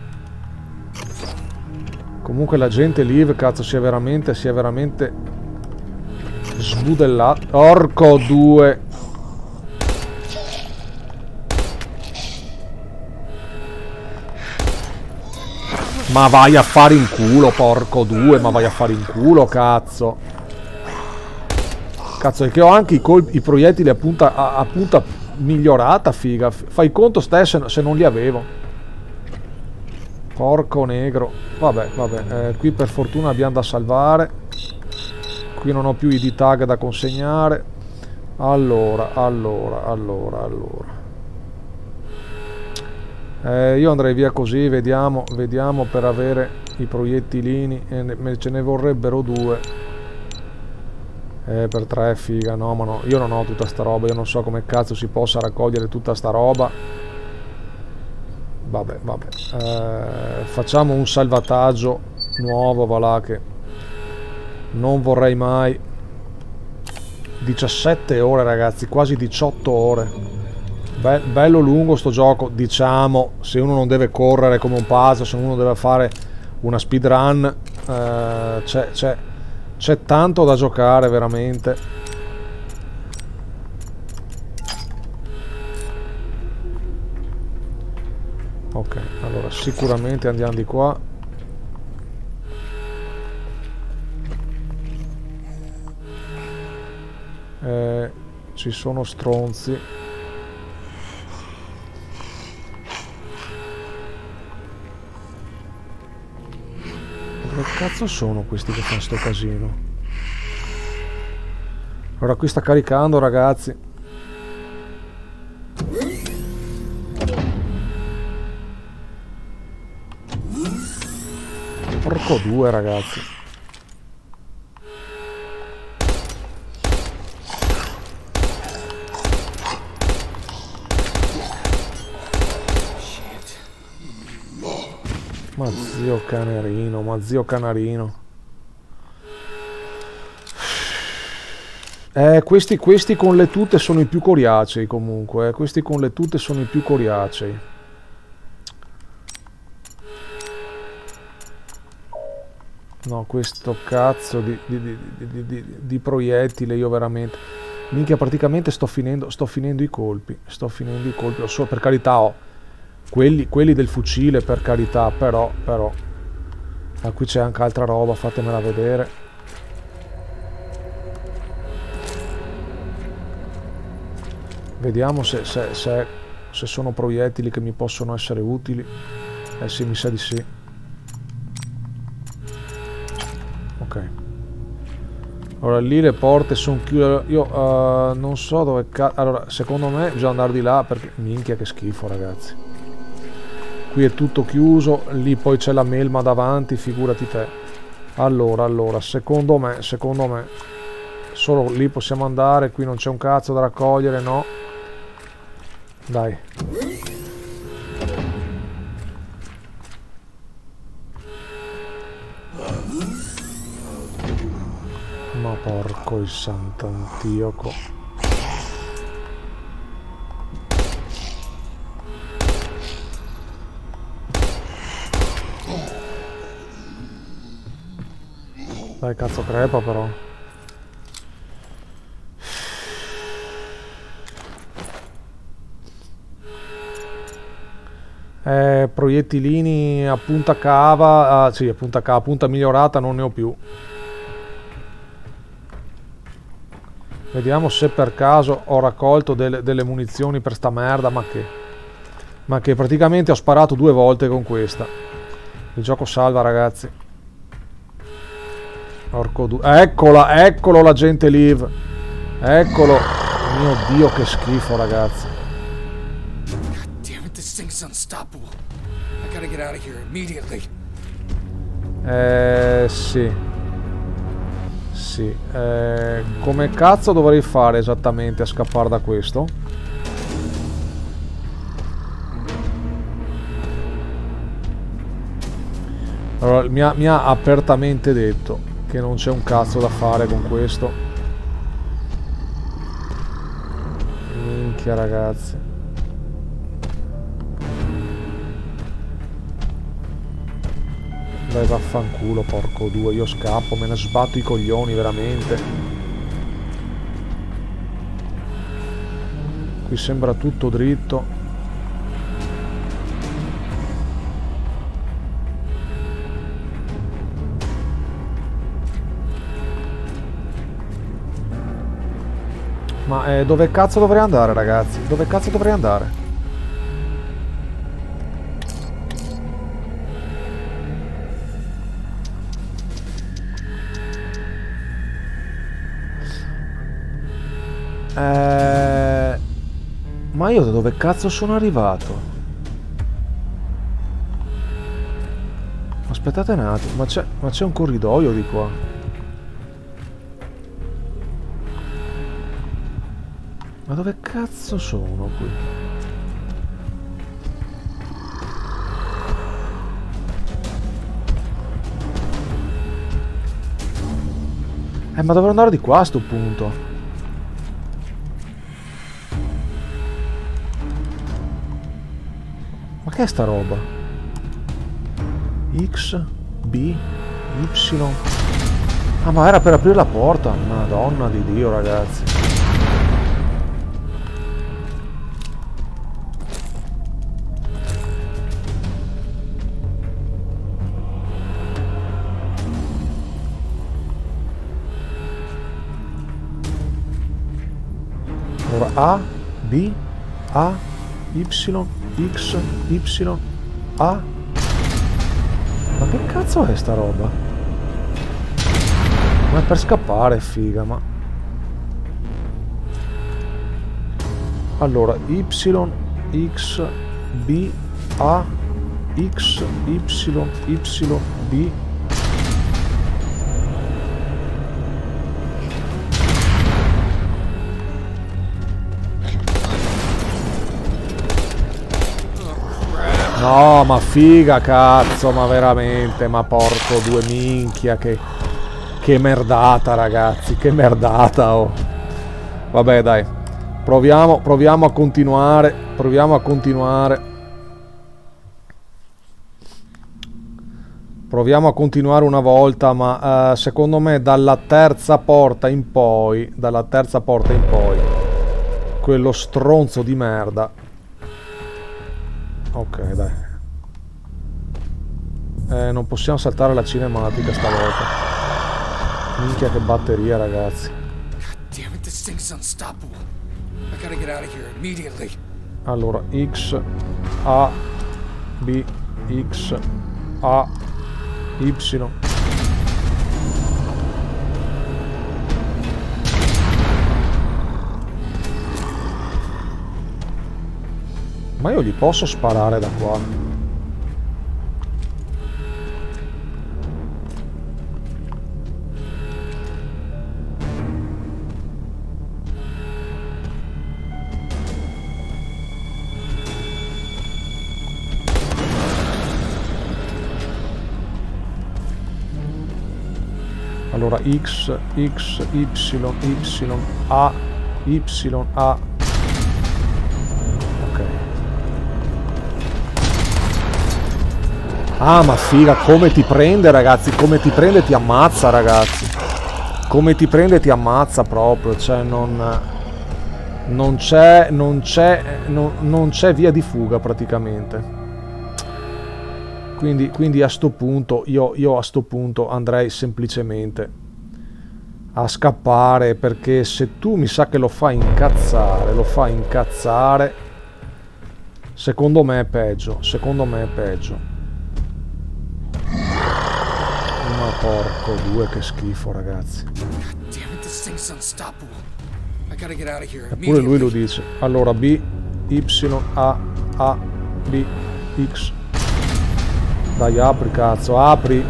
Comunque la gente lì, cazzo, si è veramente, si è veramente sbudellata. Orco due. Ma vai a fare in culo, porco due, ma vai a fare in culo, cazzo. Cazzo, è che ho anche i, colpi, i proiettili a punta, a, a punta migliorata, figa. Fai conto stesso se non li avevo. Porco negro. Vabbè, vabbè, eh, qui per fortuna abbiamo da salvare. Qui non ho più i D-tag da consegnare. Allora, allora, allora, allora. Eh, io andrei via così, vediamo, vediamo per avere i proiettilini. E ne, ce ne vorrebbero due. Eh, per tre, figa, no, ma no. Io non ho tutta sta roba, io non so come cazzo si possa raccogliere tutta sta roba. Vabbè, vabbè, eh, facciamo un salvataggio nuovo, va là, che non vorrei mai. diciassette ore, ragazzi, quasi diciotto ore. Be bello lungo sto gioco, diciamo, se uno non deve correre come un pazzo, se uno deve fare una speedrun, eh, c'è, c'è, c'è tanto da giocare, veramente. Ok, allora sicuramente andiamo di qua. Eh, ci sono stronzi. Dove cazzo sono questi che fanno sto casino? Allora qui sta caricando, ragazzi. Porco due, ragazzi. Ma zio canarino, ma zio canarino. Eh, questi, questi con le tute sono i più coriacei, comunque. Eh. Questi con le tute sono i più coriacei. No, questo cazzo di, di, di, di, di, di proiettile, io veramente... Minchia, praticamente sto finendo, sto finendo i colpi. Sto finendo i colpi. So, per carità, ho quelli, quelli del fucile, per carità, però, però... Ma qui c'è anche altra roba, fatemela vedere. Vediamo se, se, se, se sono proiettili che mi possono essere utili. Eh sì, mi sa di sì. Ok. Allora lì le porte sono chiuse. Io uh, non so dove cazzo. Allora secondo me bisogna andare di là, perché minchia che schifo, ragazzi. Qui è tutto chiuso. Lì poi c'è la melma davanti, figurati te. Allora, allora, secondo me, secondo me solo lì possiamo andare. Qui non c'è un cazzo da raccogliere, no. Dai. Porco il sant'Antioco. Dai cazzo crepa però. Eh, proiettilini a punta cava, ah, sì, a punta cava, a punta migliorata non ne ho più. Vediamo se per caso ho raccolto delle, delle munizioni per sta merda, ma che... Ma che praticamente ho sparato due volte con questa. Il gioco salva, ragazzi. Porco du... Eccola, eccolo l'agente Liv. Eccolo. Mio Dio, che schifo, ragazzi. Unstoppable. I gotta get out of here immediately. Eh sì. Sì. Eh, come cazzo dovrei fare esattamente a scappare da questo? Allora, mi ha, mi ha apertamente detto che non c'è un cazzo da fare con questo. Minchia, ragazzi. Dai, vaffanculo, porco due, io scappo, me ne sbatto i coglioni, veramente. Qui sembra tutto dritto. Ma eh, dove cazzo dovrei andare, ragazzi? Dove cazzo dovrei andare? Eh, ma io da dove cazzo sono arrivato? Aspettate un attimo, ma c'è ma c'è un corridoio di qua. Ma dove cazzo sono qui? Eh, ma dovrò andare di qua a sto punto. Ma che è sta roba? X, B, Y. Ah, ma era per aprire la porta. Madonna di Dio, ragazzi. Allora, A, B, A, Y, X, Y, A. Ma che cazzo è sta roba? Ma è per scappare, figa, ma... Allora, Y, X, B, A, X, Y, Y, B... No, ma figa, cazzo, ma veramente, ma porco due minchia, che, che merdata, ragazzi, che merdata, oh. Vabbè, dai, proviamo, proviamo a continuare, proviamo a continuare. Proviamo a continuare una volta, ma uh, secondo me dalla terza porta in poi, dalla terza porta in poi, quello stronzo di merda. Ok, dai. Eh, non possiamo saltare la cinematica stavolta. Minchia che batteria, ragazzi. Damn it, this thing's unstoppable. I gotta get out of here immediately. Allora, X, A, B, X, A, Y. Ma io gli posso sparare da qua? Allora X, X, Y, Y, A, Y, A. Ok. Ah, ma figa, come ti prende, ragazzi, come ti prende e ti ammazza, ragazzi. Come ti prende e ti ammazza proprio, cioè non... Non c'è, non c'è, non, non c'è via di fuga praticamente. Quindi, quindi a sto punto, io, io a sto punto andrei semplicemente a scappare, perché se tu mi sa che lo fai incazzare, lo fai incazzare, secondo me è peggio, secondo me è peggio. Ma porco due, che schifo, ragazzi. Eppure lui lo dice. Allora B, Y, A, A, B, X. Dai, apri, cazzo, apri.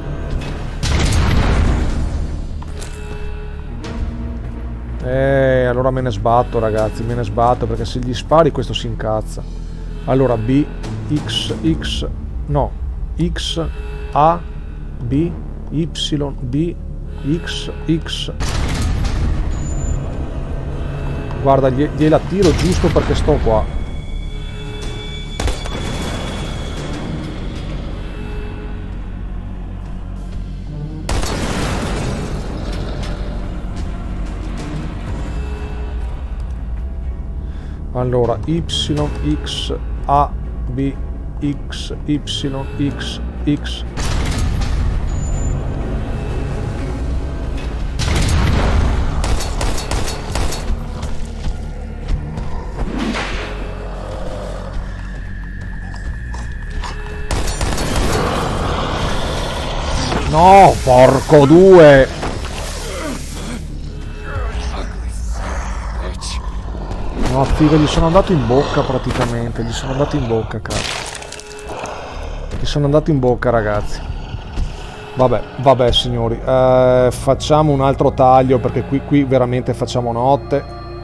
Eh, allora me ne sbatto, ragazzi, me ne sbatto, perché se gli spari questo si incazza. Allora B, X, X, no, X, A, B, Y, B, X, X. Guarda, gli- gliela tiro giusto perché sto qua. Allora Y, X, A, B, X, Y, X, X. No, porco due! No, figa, gli sono andato in bocca praticamente, gli sono andato in bocca, cazzo. Gli sono andato in bocca, ragazzi. Vabbè, vabbè, signori. Eh, facciamo un altro taglio, perché qui, qui veramente facciamo notte.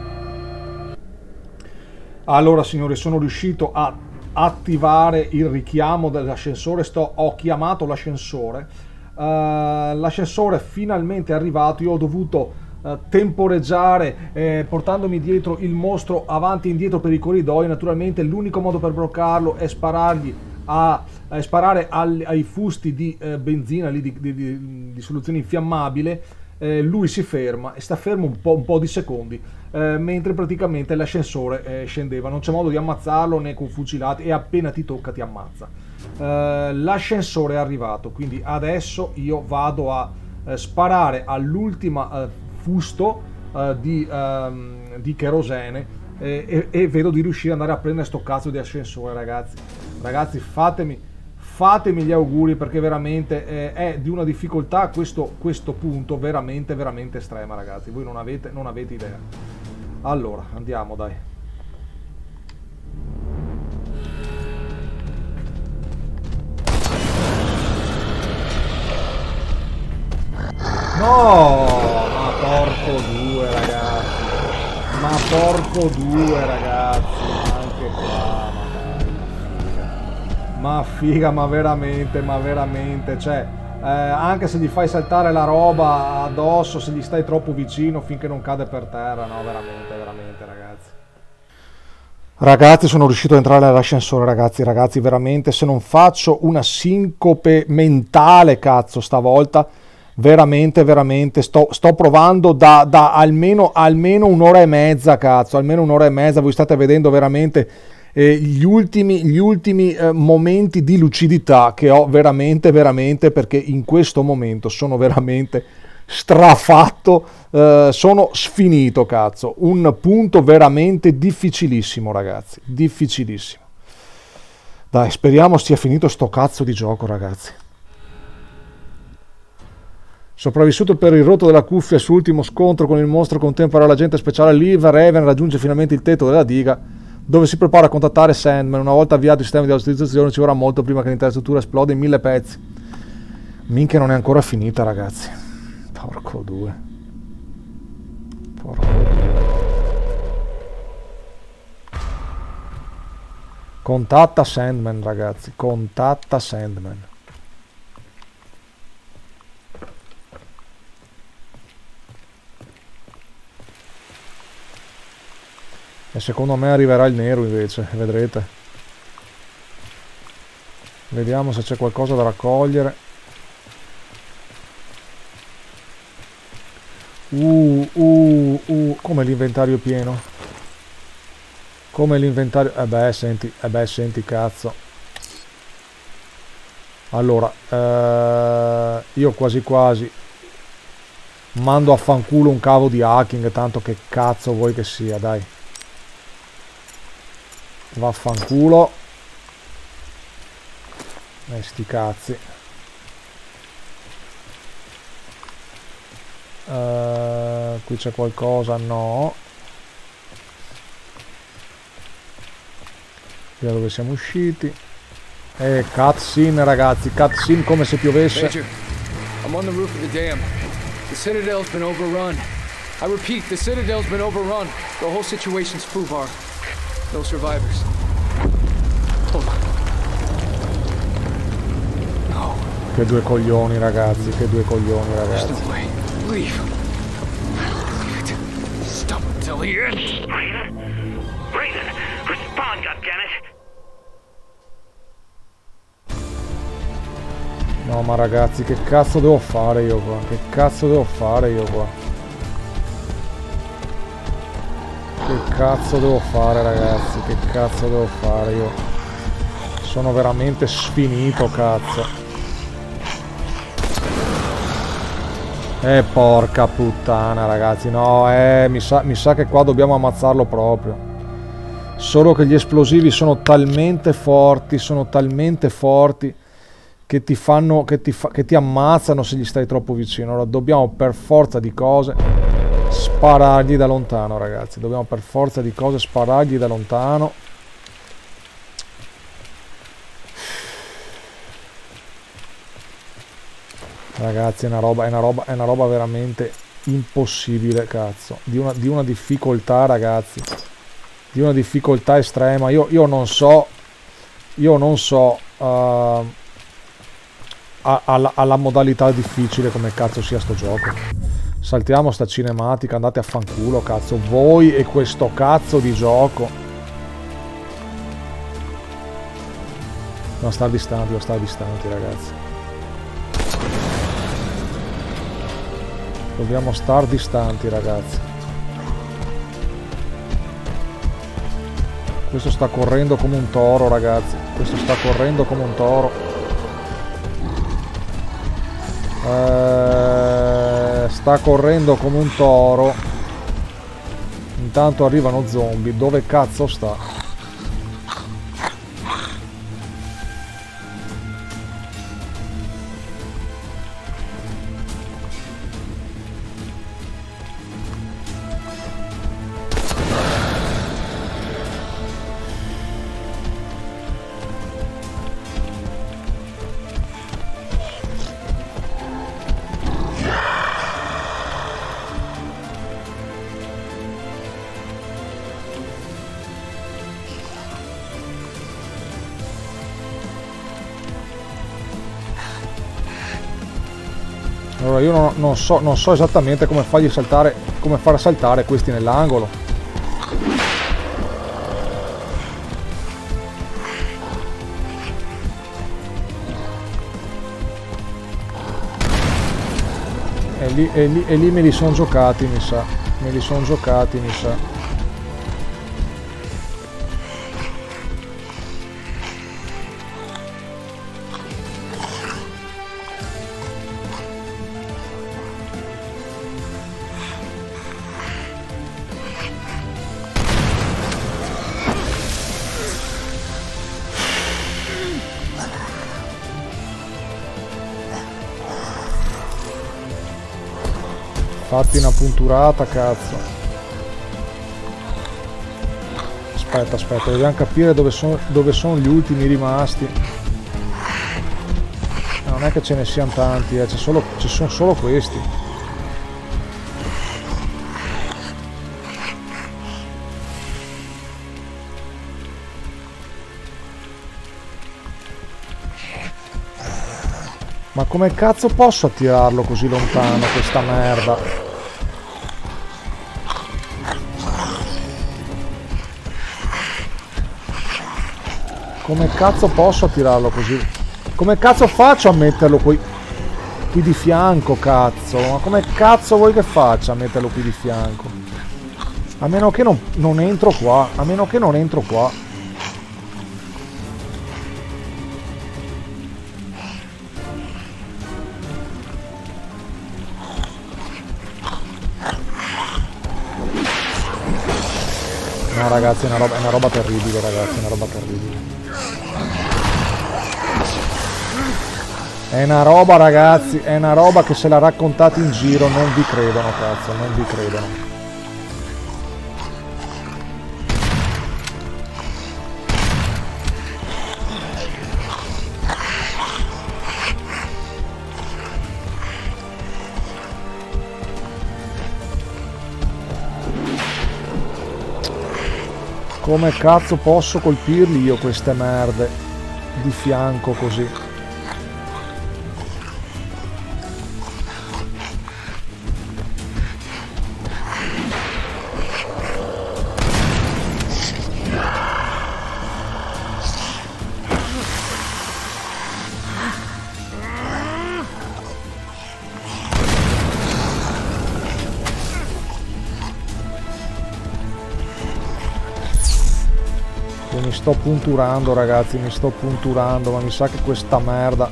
Allora, signori, sono riuscito a attivare il richiamo dell'ascensore. Sto, ho chiamato l'ascensore. Uh, l'ascensore finalmente è arrivato. Io ho dovuto uh, temporeggiare eh, portandomi dietro il mostro avanti e indietro per i corridoi. Naturalmente l'unico modo per bloccarlo è sparargli a, a sparare al, ai fusti di eh, benzina lì, di, di, di, di soluzione infiammabile. Eh, lui si ferma e sta fermo un po', un po' di secondi, eh, mentre praticamente l'ascensore eh, scendeva. Non c'è modo di ammazzarlo né con fucilati, e appena ti tocca ti ammazza. Uh, l'ascensore è arrivato, quindi adesso io vado a uh, sparare all'ultima uh, fusto uh, di, um, di kerosene e, e, e vedo di riuscire ad andare a prendere sto cazzo di ascensore, ragazzi. Ragazzi, fatemi, fatemi gli auguri, perché veramente eh, è di una difficoltà a questo, questo punto veramente veramente estrema, ragazzi. Voi non avete, non avete idea. Allora, andiamo, dai. No, ma porco due, ragazzi, ma porco due, ragazzi, anche qua, ma dai, ma figa, ma veramente, ma veramente, cioè, eh, anche se gli fai saltare la roba addosso, se gli stai troppo vicino finché non cade per terra, no, veramente, veramente, ragazzi. Ragazzi, sono riuscito ad entrare nell'ascensore, ragazzi, ragazzi, veramente, se non faccio una sincope mentale, cazzo, stavolta... Veramente, veramente, sto, sto provando da, da almeno, almeno un'ora e mezza, cazzo, almeno un'ora e mezza. Voi state vedendo veramente eh, gli ultimi, gli ultimi eh, momenti di lucidità che ho veramente, veramente, perché in questo momento sono veramente strafatto, eh, sono sfinito, cazzo. Un punto veramente difficilissimo, ragazzi, difficilissimo. Dai, speriamo sia finito sto cazzo di gioco, ragazzi. Sopravvissuto per il rotto della cuffia sull'ultimo scontro con il mostro, contempera l'agente speciale Liv. Raven raggiunge finalmente il tetto della diga, dove si prepara a contattare Sandman. Una volta avviato il sistema di autorizzazione ci vorrà molto prima che l'intera struttura esplode in mille pezzi. Minchia, non è ancora finita, ragazzi. Porco due. Porco due. Contatta Sandman, ragazzi. Contatta Sandman. E secondo me arriverà il nero invece, vedrete. Vediamo se c'è qualcosa da raccogliere. Uh, uh, uh, come l'inventario è pieno. Come l'inventario... Eh beh, senti, eh beh, senti, cazzo. Allora, eh, io quasi quasi mando a fanculo un cavo di hacking, tanto che cazzo vuoi che sia, dai. Vaffanculo. E sti cazzi. Uh, qui c'è qualcosa? No. Da dove siamo usciti? Eh, cutscene ragazzi, cutscene come se piovesse. Major, I'm on the roof of the dam. The Citadel's been overrun. I repeat, the Citadel's been overrun. The whole situation's foobar. No survivors. Hold on. No. Che due coglioni ragazzi, che due coglioni ragazzi. There's no way. Leave. Leave it. Stop until the end. Raiden? Raiden, respond, goddammit! No ma ragazzi, che cazzo devo fare io qua? Che cazzo devo fare io qua? Che cazzo devo fare ragazzi? Che cazzo devo fare io? Sono veramente sfinito, cazzo. Eh porca puttana ragazzi, no, eh, mi sa, mi sa che qua dobbiamo ammazzarlo proprio. Solo che gli esplosivi sono talmente forti, sono talmente forti che ti fanno, che ti, fa, che ti ammazzano se gli stai troppo vicino. Allora dobbiamo per forza di cose sparargli da lontano ragazzi, dobbiamo per forza di cose sparargli da lontano. Ragazzi è una roba, è una roba, è una roba veramente impossibile, cazzo, di una, di una difficoltà ragazzi, di una difficoltà estrema. Io, io non so, io non so uh, alla, alla modalità difficile come cazzo sia sto gioco. Saltiamo sta cinematica, andate a fanculo cazzo, voi e questo cazzo di gioco. Devo stare distanti, devo stare distanti ragazzi. Dobbiamo star distanti ragazzi. Questo sta correndo come un toro ragazzi. Questo sta correndo come un toro. Eh, sta correndo come un toro. Intanto arrivano zombie. Dove cazzo sta? Allora io non, non, so, non so esattamente come fargli saltare, come far saltare questi nell'angolo. E lì, e lì, e lì me li sono giocati mi sa, me li sono giocati mi sa. Fatti una punturata, cazzo. Aspetta, aspetta, dobbiamo capire dove sono, dove sono gli ultimi rimasti. Non è che ce ne siano tanti, eh, c'è solo, ci sono solo questi. Ma come cazzo posso attirarlo così lontano, questa merda? Come cazzo posso tirarlo così? Come cazzo faccio a metterlo qui, qui di fianco, cazzo? Ma come cazzo vuoi che faccia a metterlo qui di fianco? A meno che non, non entro qua. A meno che non entro qua. No ragazzi, è una roba, è una roba terribile, ragazzi, è una roba terribile. È una roba, ragazzi, è una roba che se la raccontate in giro non vi credono, cazzo, non vi credono. Come cazzo posso colpirli io queste merde di fianco così? Mi sto punturando, ragazzi, mi sto punturando, ma mi sa che questa merda...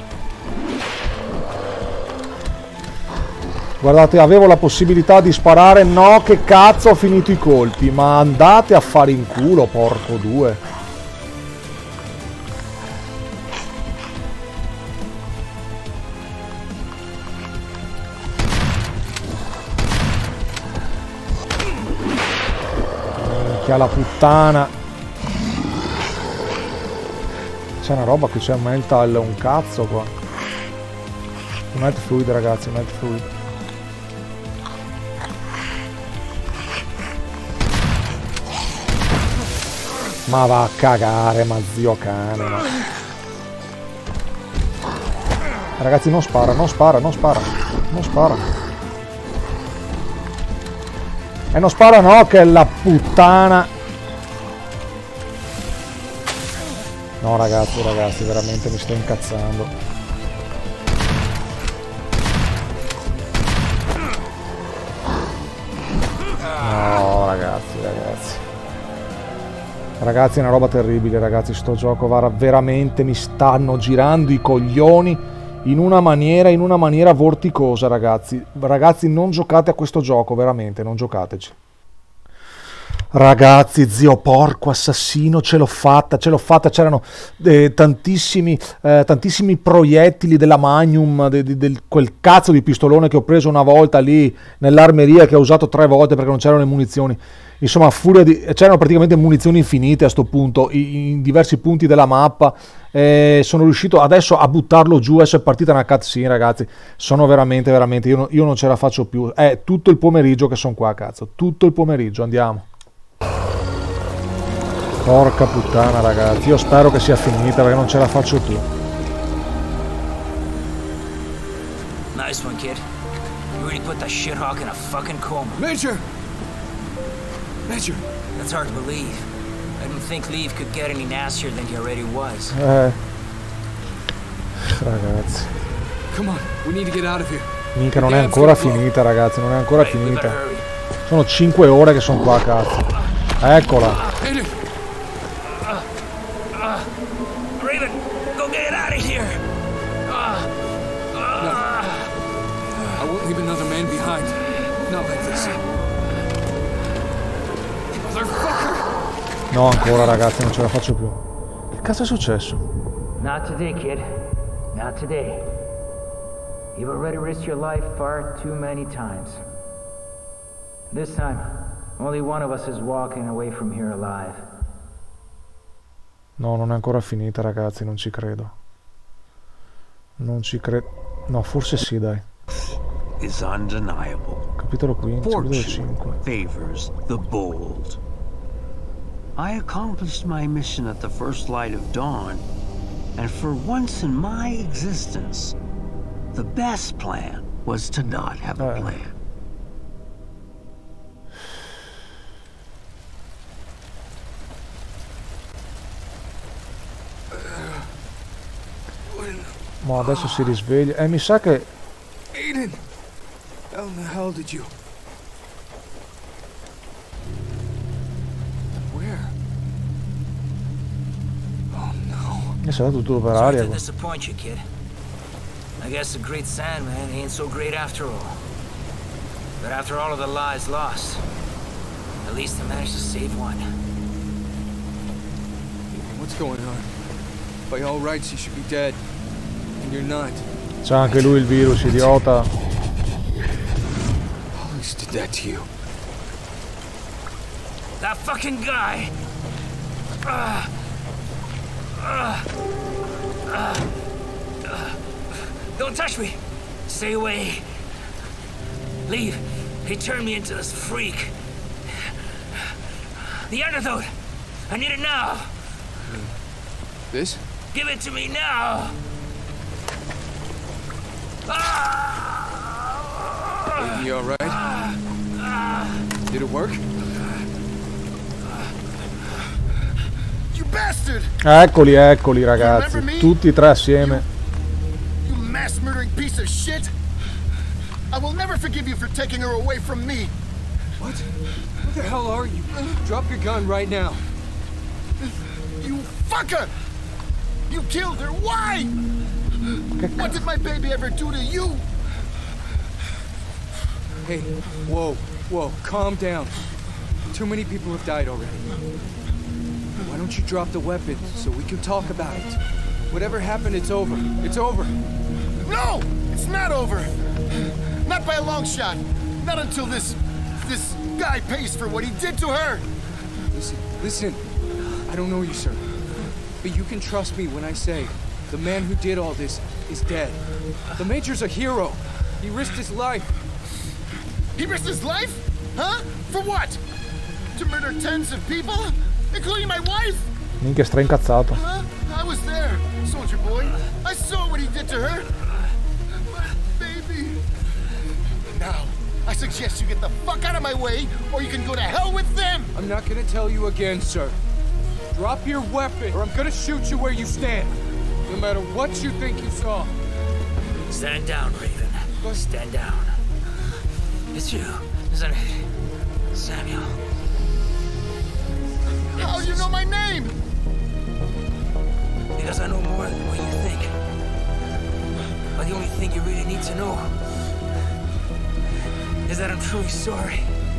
Guardate, avevo la possibilità di sparare, no, che cazzo, ho finito i colpi, ma andate a fare in culo, porco due. Minchia la puttana. C'è una roba qui, c'è un metal, un cazzo qua. Un melt fluid, ragazzi, un melt fluid. Ma va a cagare, ma zio cane, ma... Ragazzi, non spara, non spara, non spara, non spara. E non spara no, che è la puttana... No ragazzi, ragazzi, veramente mi sto incazzando. No ragazzi, ragazzi. Ragazzi è una roba terribile, ragazzi, sto gioco va, veramente mi stanno girando i coglioni in una maniera, in una maniera vorticosa, ragazzi. Ragazzi, non giocate a questo gioco, veramente, non giocateci. Ragazzi, zio porco assassino, ce l'ho fatta, ce l'ho fatta, c'erano eh, tantissimi, eh, tantissimi proiettili della Magnum, de, de, del, quel cazzo di pistolone che ho preso una volta lì nell'armeria, che ho usato tre volte perché non c'erano le munizioni. Insomma, a furia di... c'erano praticamente munizioni infinite a sto punto, in, in diversi punti della mappa. Eh, sono riuscito adesso a buttarlo giù, adesso è partita una cutscene, ragazzi. Sono veramente, veramente, io, no, io non ce la faccio più. È tutto il pomeriggio che sono qua, cazzo, tutto il pomeriggio, andiamo. Porca puttana, ragazzi, io spero che sia finita perché non ce la faccio più. Nice one, kid. You really put that shithawk in a fucking coma. Major! Major! That's hard to believe. I didn't think Leave could get any nastier than he already was. Eh. Ragazzi. Come on, we need to get out of here. Minchia, non è ancora finita, ragazzi, non è ancora finita. Sono cinque ore che sono qua, cazzo. Eccola. Raven, go get it out of here. I won't leave another man behind. Not like this. Motherfucker! No, ancora, ragazzi, non ce la faccio più. Che cazzo è successo? Not today, kid. Not today. You've already risked your life far too many times. This time, only one of us is walking away from here alive. No, non è ancora finita, ragazzi, non ci credo. Non ci credo. No, forse sì, dai. Is undeniable. Capitolo quindici, capitolo Fortune cinque. favors the bold. I accomplished my mission at the first light of dawn, and for once in my existence, the best plan was to not have a Eh. plan. Ma adesso si risveglia. E eh, mi sa che... Aiden! How in the hell did you... Where? Oh no. E sarà tutto per Sorry aria to qua. disappoint you, kid. I guess the great Sandman ain't so great after all. But after all of the lives lost, at least I managed to save one. What's going on? By all rights, you should be dead. And you're not. C'ha anche lui il virus, idiota. Police did that to you. That fucking guy! Uh, uh, uh, uh, don't touch me! Stay away! Leave! He turned me into this freak. The antidote! I need it now! This? Give it to me now! Ah! You alright? Did it work? You bastard! Eccoli, eccoli ragazzi, tutti e tre assieme. You mass murdering piece of shit! I will never forgive you for taking her away from me. What? What the hell are you? Drop your gun right now. You fucker! You killed her. Why? What did my baby ever do to you? Hey, whoa, whoa, calm down. Too many people have died already. Why don't you drop the weapon so we can talk about it? Whatever happened, it's over. It's over. No! It's not over! Not by a long shot. Not until this... this guy pays for what he did to her! Listen, listen. I don't know you, sir. But you can trust me when I say the man who did all this is dead. The Major's a hero. He risked his life. He risked his life? Huh? For what? To murder tens of people? Including my wife? Minchia, stra incazzato. Huh? I was there, soldier boy. I saw what he did to her. My baby. Now, I suggest you get the fuck out of my way, or you can go to hell with them! I'm not gonna tell you again, sir. Drop your weapon, or I'm gonna shoot you where you stand. No matter what you think you saw. Stand down, Raven. Stand down. It's you, isn't it? Samuel. How do you know my name? Because I know more than what you think. But the only thing you really need to know is that I'm truly sorry.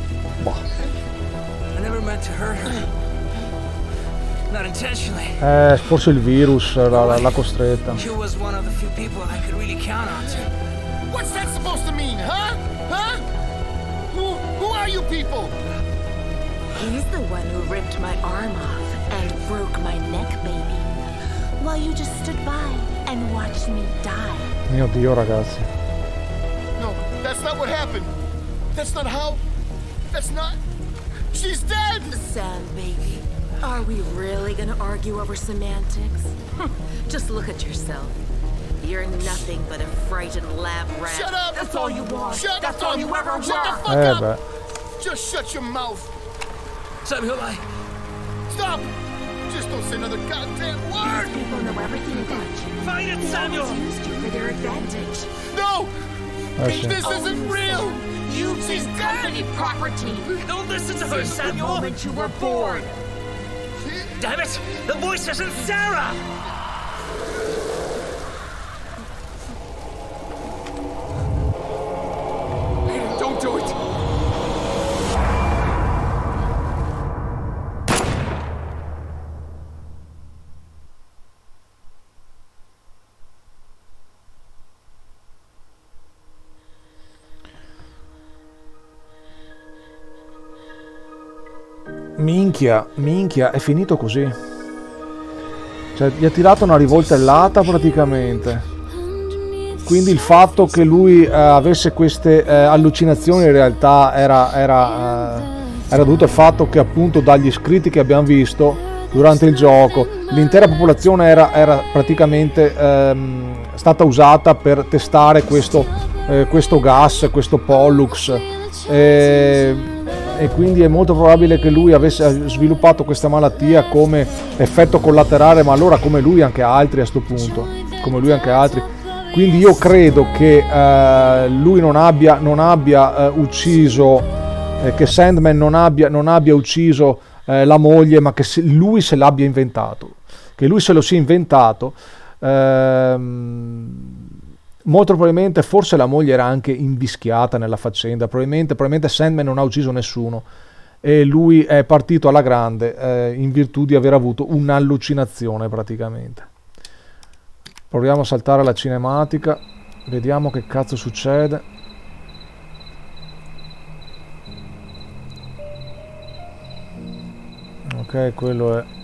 I never meant to hurt her. Not intentionally. Eh, forse il virus l'ha, l'ha costretta. She was one of the few people I could really count on to. What's that supposed to mean, huh? Huh? Who, who are you people? He's the one who ripped my arm off and broke my neck, baby. While you just stood by and watched me die. Mio Dio, ragazzi. No, that's not what happened. That's not how... That's not... She's dead! Sam, baby. Are we really gonna argue over semantics? Just look at yourself. You're nothing but a frightened lab rat. Shut up! That's all you want. Shut That's up! all you ever Shut the want. fuck Eh up! beh. Just shut your mouth! Samuel, I... Stop! Just don't say another goddamn word! People know everything about you. Find it, They Samuel! always used you for their advantage. No! Eh sì. This isn't real! You've She's been dead! company property. Don't listen to her, Since the Samuel! moment you were born. Damn it! The voice isn't Sarah! Don't do it! Minchia, minchia, è finito così. Cioè, gli ha tirato una rivoltellata praticamente. Quindi il fatto che lui eh, avesse queste eh, allucinazioni in realtà era, era, eh, era dovuto al fatto che appunto dagli scritti che abbiamo visto durante il gioco l'intera popolazione era, era praticamente ehm, stata usata per testare questo, eh, questo gas, questo Pollux. E, e quindi è molto probabile che lui avesse sviluppato questa malattia come effetto collaterale, ma allora come lui anche altri a sto punto. come lui anche altri. Quindi io credo che eh, lui non abbia, non abbia eh, ucciso, eh, che Sandman non abbia, non abbia ucciso eh, la moglie, ma che se, lui se l'abbia inventato, che lui se lo sia inventato. Ehm, molto probabilmente, forse la moglie era anche invischiata nella faccenda, probabilmente, probabilmente Sandman non ha ucciso nessuno e lui è partito alla grande eh, in virtù di aver avuto un'allucinazione praticamente. Proviamo a saltare la cinematica, vediamo che cazzo succede. Ok, quello è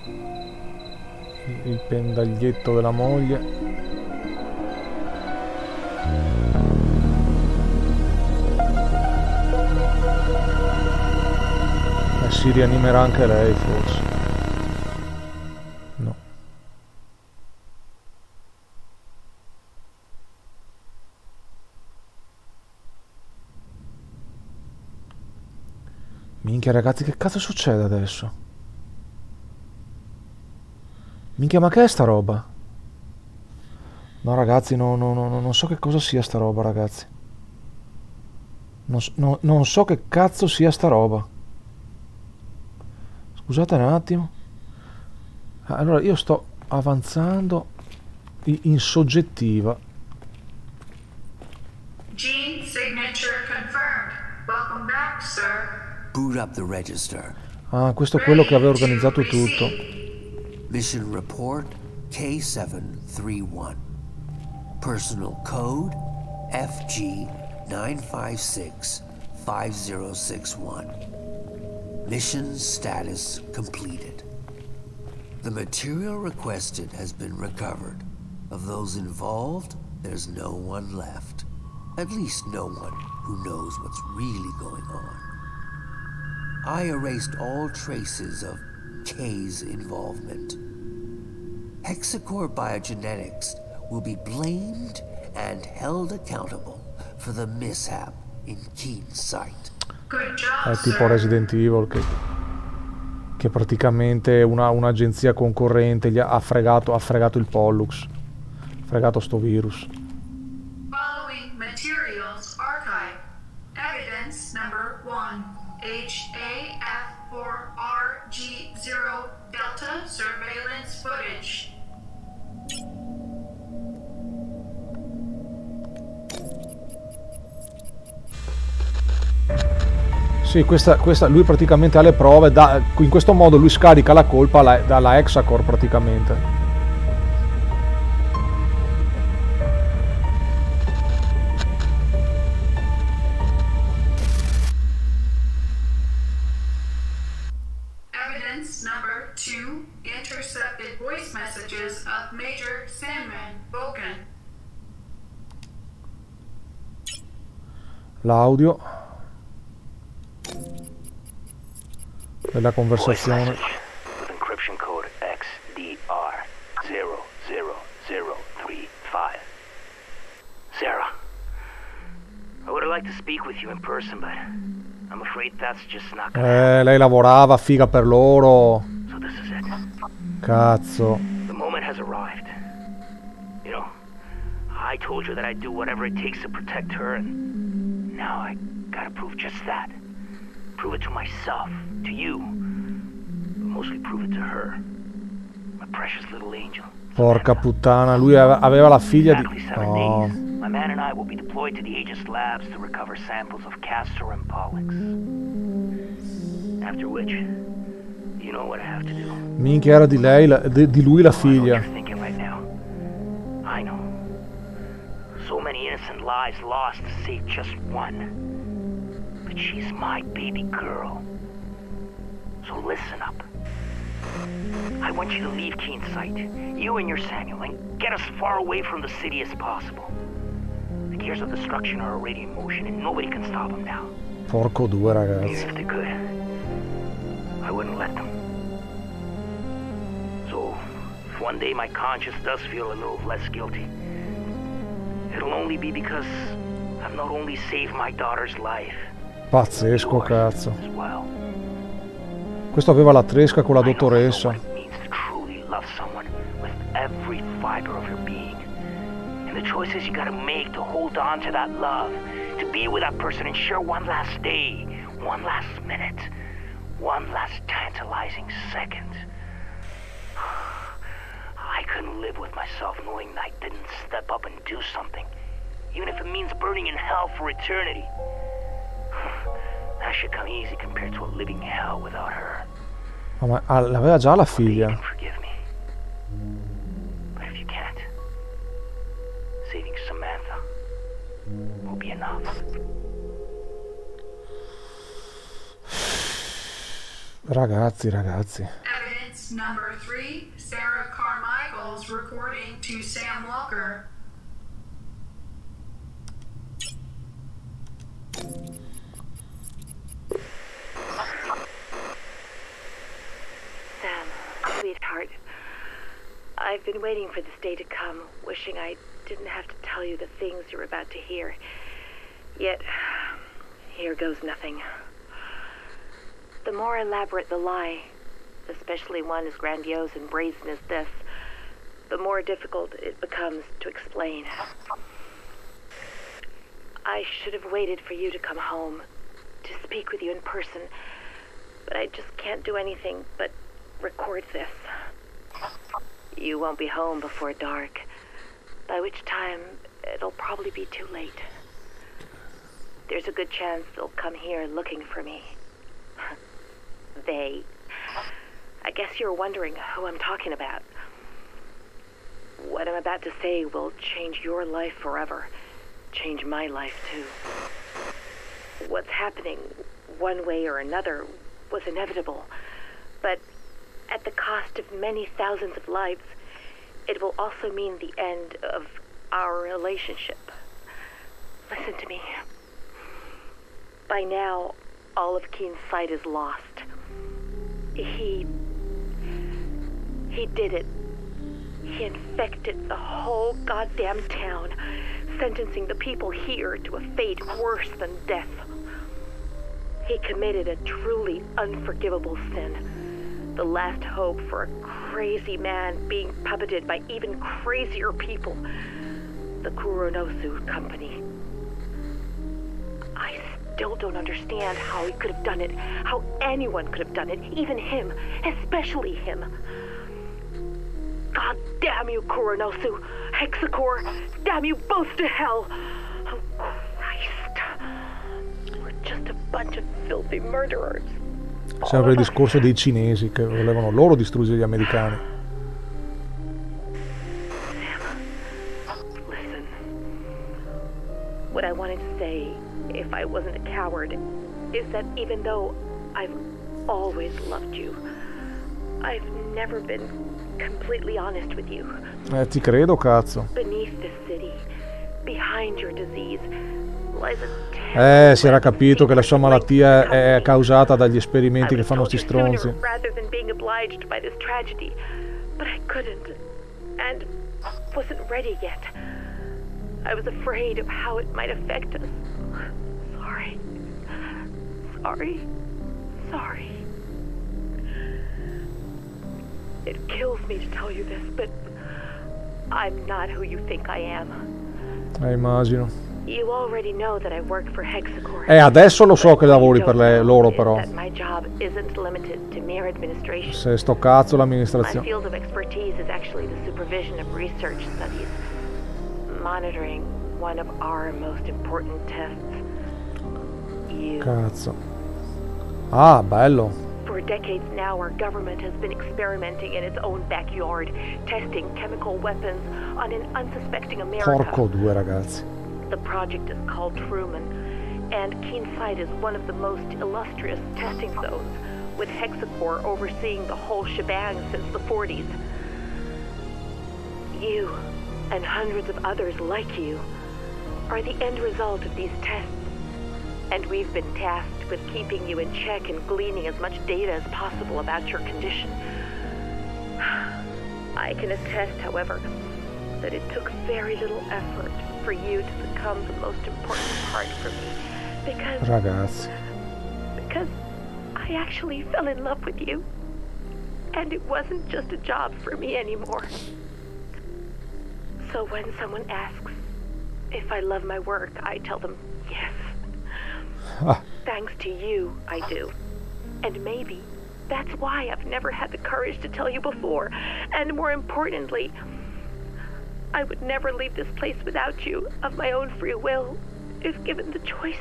il pendaglietto della moglie. E si rianimerà anche lei forse. No. Minchia ragazzi, che cazzo succede adesso? Minchia, ma che è sta roba? No ragazzi, no, no, no, non so che cosa sia sta roba ragazzi. Non, no, non so che cazzo sia sta roba. Scusate un attimo. Allora io sto avanzando in soggettiva. Gene signature confirmed. Welcome back, sir. Boot up the register. Ah, questo è quello che aveva organizzato tutto. Mission report K seven three one. Personal code F G nine five six five zero six one. Mission status completed. The material requested has been recovered. Of those involved, there's no one left. At least no one who knows what's really going on. I erased all traces of K's involvement. Hexacore Biogenetics will be blamed and held accountable for the mishap in Keen Sight. È tipo Resident Evil che, che praticamente una, un'agenzia concorrente gli ha fregato, ha fregato il Pollux, ha fregato sto virus. Following materials archive. Evidence number one. H A F four R G zero Delta surveillance footage. Sì, questa, questa, lui praticamente ha le prove, da, in questo modo lui scarica la colpa alla, dalla Hexacore praticamente. Evidence number two, intercepted voice messages of Major Sandman Vulcan. L'audio della conversazione. With encryption code X D R zero zero zero three five. Sarah, I would have liked to speak with you in person, but I'm afraid that's just not gonna happen. Eh, lei lavorava, figa per loro. So this is it. Cazzo. The moment has arrived. You know, I told you that I'd do whatever it takes to protect her, and now I gotta prove just that. Prove it to myself, to you, but mostly prove it to her. My precious little angel. Porca puttana, lui aveva la figlia di... Oh. My man and I will be deployed to the Aegis labs to recover samples of Castor and Pollux. After which, you know what I have to do. Minchia, era di lei, la, di, di lui la figlia. You're thinking right now. I know. So many innocent lives lost to save just one. But she's my baby girl. So listen up. I want you to leave Keen Sight, you and your Samuel, and get as far away from the city as possible. The gears of destruction are already in motion, and nobody can stop them now. Porco due, ragazzi. Even if they could, I wouldn't let them. So, if one day my conscience does feel a little less guilty, it'll only be because I've not only saved my daughter's life, pazzesco, cazzo. as well. Questo aveva la tresca con la dottoressa. I know what it means to truly love someone with every fiber of your being. choices you gotta make to hold on to that love, to be with that person and share one last day, one last minute, one last tantalizing second. I couldn't live with myself knowing I didn't step up and do something, even if it means burning in hell for eternity. That should come easy compared to a living hell without her. Oh, ma ah, l'aveva già la figlia. Forgive me. But if you can't, saving Samantha will be enough. Ragazzi, ragazzi. Evidence number three, Sarah Carmichael's recording to Sam Walker. Sam, sweetheart, I've been waiting for this day to come, wishing I didn't have to tell you the things you're about to hear. Yet, here goes nothing. The more elaborate the lie, especially one as grandiose and brazen as this, the more difficult it becomes to explain. I should have waited for you to come home, to speak with you in person, but I just can't do anything but record this. You won't be home before dark, by which time it'll probably be too late. There's a good chance they'll come here looking for me. They. I guess you're wondering who I'm talking about. What I'm about to say will change your life forever. Change my life, too. What's happening, one way or another, was inevitable. But at the cost of many thousands of lives, it will also mean the end of our relationship. Listen to me. By now, all of Keen's sight is lost. He... He did it. He infected the whole goddamn town, sentencing the people here to a fate worse than death. He committed a truly unforgivable sin. The last hope for a crazy man being puppeted by even crazier people. The Kuronosu Company. I still don't understand how he could have done it, how anyone could have done it, even him, especially him. God damn you, Kuronosu, Hexacore, damn you both to hell. Oh, Christ. We're just a bunch of filthy murderers. Sempre il discorso dei cinesi che volevano loro distruggere gli americani. Sam, listen. What I wanted to say, if I wasn't a coward, is that even though I've always loved you, I've never been completely honest with you. Eh, ti credo, cazzo. Beneath this city, behind your disease, lies a Eh, si era capito che la sua malattia è causata dagli esperimenti che fanno sti stronzi. rather than being obliged by this tragedy, but I couldn't, and wasn't ready yet. I was afraid of how it might affect us. Sorry. Sorry. Sorry. It kills me to tell you this, but I'm not who you think I am. Eh, immagino. You already know that I work for Hexacore. Eh, adesso lo so che lavori per le, loro, però. That my job isn't limited to mere administration. Se sto cazzo My l'amministrazione. field of expertise is actually the supervision of research studies, monitoring one of our most important tests. You. Cazzo. Ah, bello. For decades now, our government has been experimenting in its own backyard, testing chemical weapons on an unsuspecting America. Porco due, ragazzi. The project is called Truman, and Keenside is one of the most illustrious testing zones, with Hexacore overseeing the whole shebang since the forties. You, and hundreds of others like you, are the end result of these tests, and we've been tasked with keeping you in check and gleaning as much data as possible about your condition. I can attest, however, that it took very little effort for you to become the most important part for me, because... Ragazzi. Because I actually fell in love with you, and it wasn't just a job for me anymore. So when someone asks if I love my work, I tell them yes. Ah. Thanks to you, I do. And maybe that's why I've never had the courage to tell you before. And more importantly, I would never leave this place without you, of my own free will, if given the choice.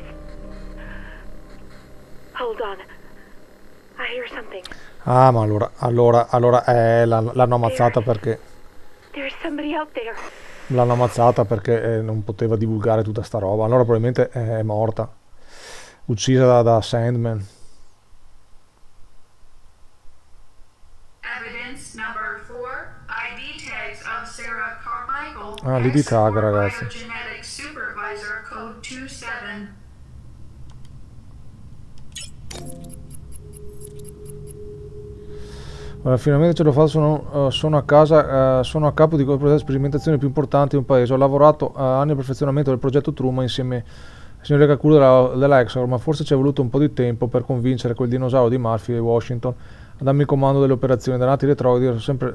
Hold on. I hear something. Ah, ma allora, allora, allora eh, l'hanno ammazzata perché... There's somebody out there. L'hanno ammazzata perché eh, non poteva divulgare tutta sta roba. Allora probabilmente è morta. Uccisa da, da Sandman. Evidence number four. I D tags of Sarah Carmichael. Ah, l'I D tag, ragazzi. Biogenetic Supervisor Code ventisette. Allora, finalmente ce l'ho fatta, sono, uh, sono a casa, uh, sono a capo di quella sperimentazione più importante di un paese. Ho lavorato uh, anni al perfezionamento del progetto Truman insieme al signor Kakuda della, della Hexagor, ma forse ci è voluto un po' di tempo per convincere quel dinosauro di Murphy e Washington a darmi il comando delle operazioni. Da nati retrogradi ero sempre,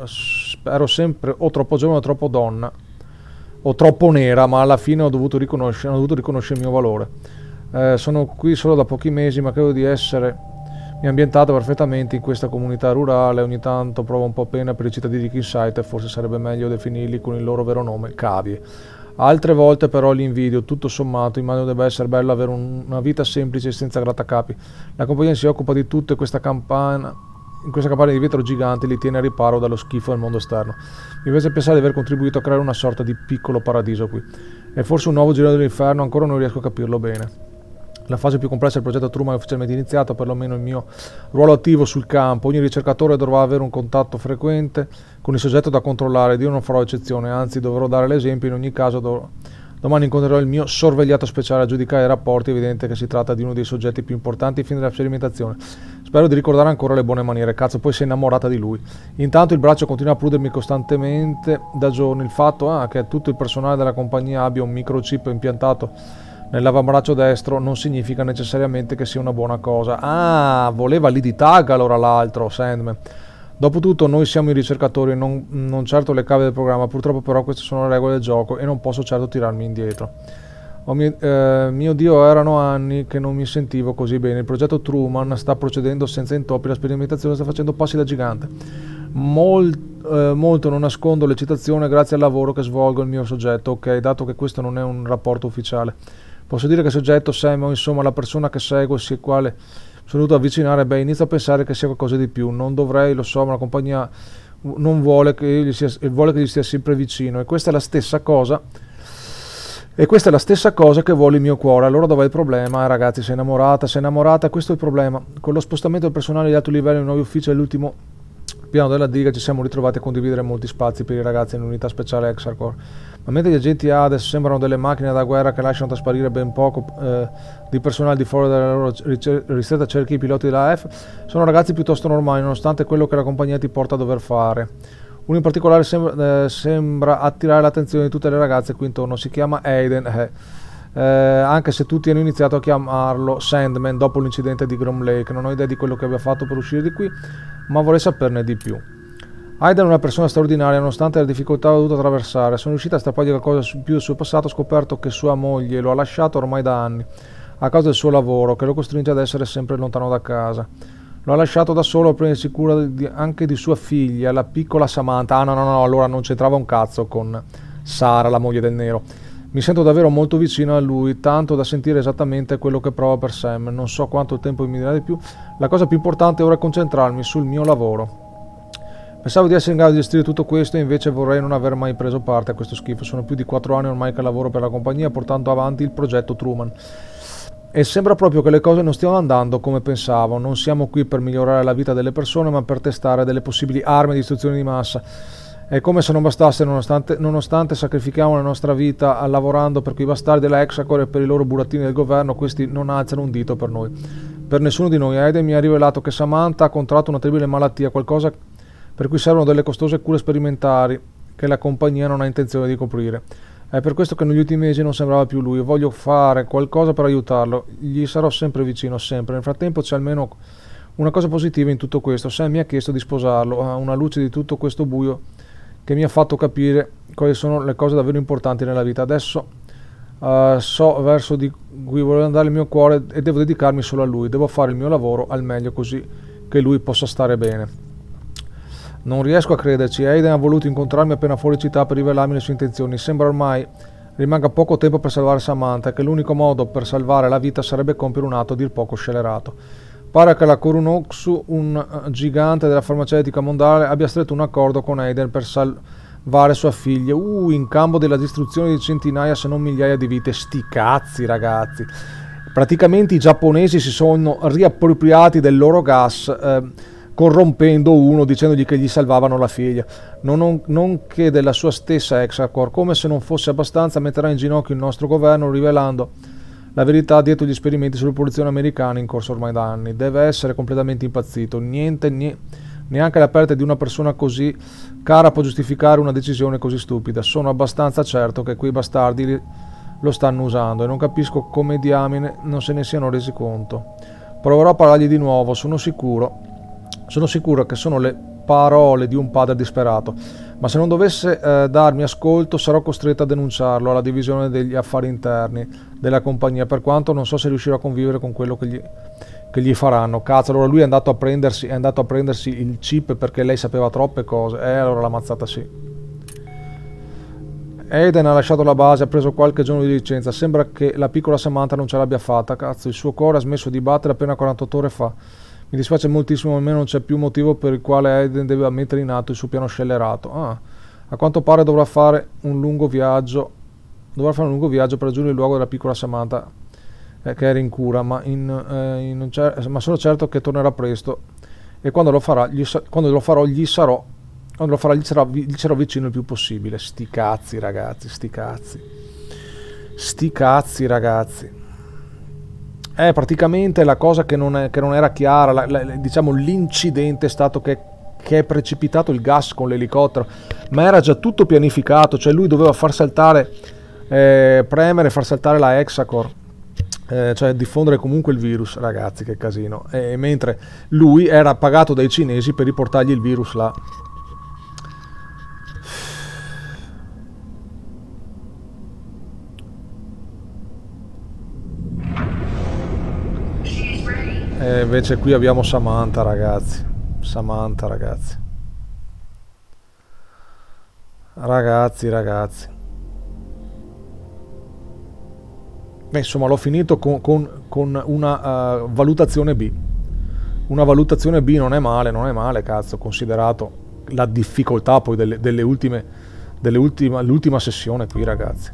ero sempre o troppo giovane o troppo donna, o troppo nera, ma alla fine ho dovuto riconoscere, ho dovuto riconoscere il mio valore. Eh, sono qui solo da pochi mesi, ma credo di essere... Mi ha ambientato perfettamente in questa comunità rurale. Ogni tanto provo un po' pena per i cittadini di Kinsight e forse sarebbe meglio definirli con il loro vero nome, cavie. Altre volte però li invidio. Tutto sommato immagino debba essere bello avere un, una vita semplice e senza grattacapi. La compagnia si occupa di tutto e questa campana, in questa campagna di vetro gigante li tiene a riparo dallo schifo del mondo esterno. Mi piace pensare di aver contribuito a creare una sorta di piccolo paradiso qui. È forse un nuovo giro dell'inferno, ancora non riesco a capirlo bene. La fase più complessa del progetto Truman è ufficialmente iniziata, perlomeno il mio ruolo attivo sul campo. Ogni ricercatore dovrà avere un contatto frequente con il soggetto da controllare, ed io non farò eccezione, anzi dovrò dare l'esempio. In ogni caso do- domani incontrerò il mio sorvegliato speciale a giudicare i rapporti. È evidente che si tratta di uno dei soggetti più importanti ai fini della sperimentazione. Spero di ricordare ancora le buone maniere. Cazzo, poi sei innamorata di lui. Intanto il braccio continua a prudermi costantemente da giorni. Il fatto ah, che tutto il personale della compagnia abbia un microchip impiantato nell'avambraccio destro non significa necessariamente che sia una buona cosa. Ah, voleva l'I D tag allora l'altro, Sandman. Dopotutto noi siamo i ricercatori, non, non certo le cave del programma. Purtroppo però queste sono le regole del gioco e non posso certo tirarmi indietro. Oh mio, eh, mio Dio, erano anni che non mi sentivo così bene. Il progetto Truman sta procedendo senza intoppi, la sperimentazione sta facendo passi da gigante. Mol, eh, molto non nascondo l'eccitazione grazie al lavoro che svolgo il mio soggetto, ok, dato che questo non è un rapporto ufficiale. Posso dire che il soggetto, Sam, o insomma la persona che seguo, si è quale sono dovuto avvicinare, beh, inizio a pensare che sia qualcosa di più. Non dovrei, lo so, ma la compagnia non vuole che io gli sia, vuole che gli stia sempre vicino, e questa è la stessa cosa. E questa è la stessa cosa che vuole il mio cuore. Allora dov'è il problema? Eh, ragazzi, sei innamorata, sei innamorata, questo è il problema. Con lo spostamento del personale di alto livello in nuovi uffici all'ultimo piano della diga ci siamo ritrovati a condividere molti spazi per i ragazzi nell'unità speciale Hexagor. Ma mentre gli agenti Hades sembrano delle macchine da guerra che lasciano trasparire ben poco eh, di personale di fuori della loro ristretta cerchia, i piloti della F sono ragazzi piuttosto normali, nonostante quello che la compagnia ti porta a dover fare. Uno in particolare sembra, eh, sembra attirare l'attenzione di tutte le ragazze qui intorno. Si chiama Aiden, eh, eh, anche se tutti hanno iniziato a chiamarlo Sandman dopo l'incidente di Grom Lake. Non ho idea di quello che abbia fatto per uscire di qui, ma vorrei saperne di più. Aiden è una persona straordinaria, nonostante le difficoltà che ha dovuto attraversare. Sono riuscita a strappargli qualcosa su più del suo passato. Ho scoperto che sua moglie lo ha lasciato ormai da anni, a causa del suo lavoro, che lo costringe ad essere sempre lontano da casa. Lo ha lasciato da solo a prendersi cura di, anche di sua figlia, la piccola Samantha. Ah no, no, no, allora non c'entrava un cazzo con Sara, la moglie del nero. Mi sento davvero molto vicino a lui, tanto da sentire esattamente quello che prova per Sam. Non so quanto tempo mi dirà di più. La cosa più importante ora è concentrarmi sul mio lavoro. Pensavo di essere in grado di gestire tutto questo e invece vorrei non aver mai preso parte a questo schifo. Sono più di quattro anni ormai che lavoro per la compagnia portando avanti il progetto Truman. E sembra proprio che le cose non stiano andando come pensavo. Non siamo qui per migliorare la vita delle persone, ma per testare delle possibili armi di distruzione di massa. È come se non bastasse, nonostante, nonostante sacrifichiamo la nostra vita lavorando per quei bastardi della Hexagor e per i loro burattini del governo, questi non alzano un dito per noi. Per nessuno di noi. Aiden mi ha rivelato che Samantha ha contratto una terribile malattia, qualcosa per cui servono delle costose cure sperimentali che la compagnia non ha intenzione di coprire. È per questo che negli ultimi mesi non sembrava più lui. Voglio fare qualcosa per aiutarlo. Gli sarò sempre vicino, sempre. Nel frattempo c'è almeno una cosa positiva in tutto questo. Sam mi ha chiesto di sposarlo a una luce di tutto questo buio che mi ha fatto capire quali sono le cose davvero importanti nella vita. Adesso uh, so verso di cui vuole andare il mio cuore e devo dedicarmi solo a lui. Devo fare il mio lavoro al meglio così che lui possa stare bene. Non riesco a crederci. Aiden ha voluto incontrarmi appena fuori città per rivelarmi le sue intenzioni. Sembra ormai rimanga poco tempo per salvare Samantha e che l'unico modo per salvare la vita sarebbe compiere un atto a dir poco scellerato. Pare che la Kurunoxu, un gigante della farmaceutica mondiale, abbia stretto un accordo con Aiden per salvare sua figlia, uh, in cambio della distruzione di centinaia se non migliaia di vite. Sti cazzi, ragazzi. Praticamente i giapponesi si sono riappropriati del loro gas, eh, corrompendo uno, dicendogli che gli salvavano la figlia, non, non che della sua stessa Hexacore. Come se non fosse abbastanza, metterà in ginocchio il nostro governo rivelando la verità dietro gli esperimenti sulla produzione americana in corso ormai da anni. Deve essere completamente impazzito. Niente, nie, neanche la perdita di una persona così cara può giustificare una decisione così stupida. Sono abbastanza certo che quei bastardi lo stanno usando e non capisco come diamine non se ne siano resi conto. Proverò a parlargli di nuovo, sono sicuro Sono sicuro che sono le parole di un padre disperato, ma se non dovesse eh, darmi ascolto sarò costretto a denunciarlo alla divisione degli affari interni della compagnia, per quanto non so se riuscirò a convivere con quello che gli, che gli faranno. Cazzo, allora lui è andato a prendersi, è andato a prendersi il chip perché lei sapeva troppe cose, e eh, allora l'ha ammazzata sì. Aiden ha lasciato la base, ha preso qualche giorno di licenza, sembra che la piccola Samantha non ce l'abbia fatta. Cazzo, il suo cuore ha smesso di battere appena quarantotto ore fa. Mi dispiace moltissimo, almeno non c'è più motivo per il quale Aiden deve mettere in atto il suo piano scellerato. Ah, a quanto pare dovrà fare un lungo viaggio, dovrà fare un lungo viaggio per raggiungere il luogo della piccola Samantha eh, che era in cura, ma, in, eh, in cer- ma sono certo che tornerà presto e quando lo farà, gli sa- quando lo farò gli sarò, quando lo farà gli, sarà, gli sarò vicino il più possibile. Sti cazzi, ragazzi, sti cazzi, sti cazzi, ragazzi. Eh, praticamente la cosa che non, è, che non era chiara, la, la, diciamo l'incidente è stato che, che è precipitato il gas con l'elicottero, ma era già tutto pianificato, cioè lui doveva far saltare, eh, premere, far saltare la Hexacore, eh, cioè diffondere comunque il virus, ragazzi che casino, e mentre lui era pagato dai cinesi per riportargli il virus là. E invece qui abbiamo Samantha, ragazzi. Samantha, ragazzi. Ragazzi, ragazzi. Beh, insomma, l'ho finito con, con, con una uh, valutazione B. Una valutazione B non è male, non è male, cazzo, considerato la difficoltà poi delle, delle ultime, delle ultima, l'ultima sessione qui, ragazzi.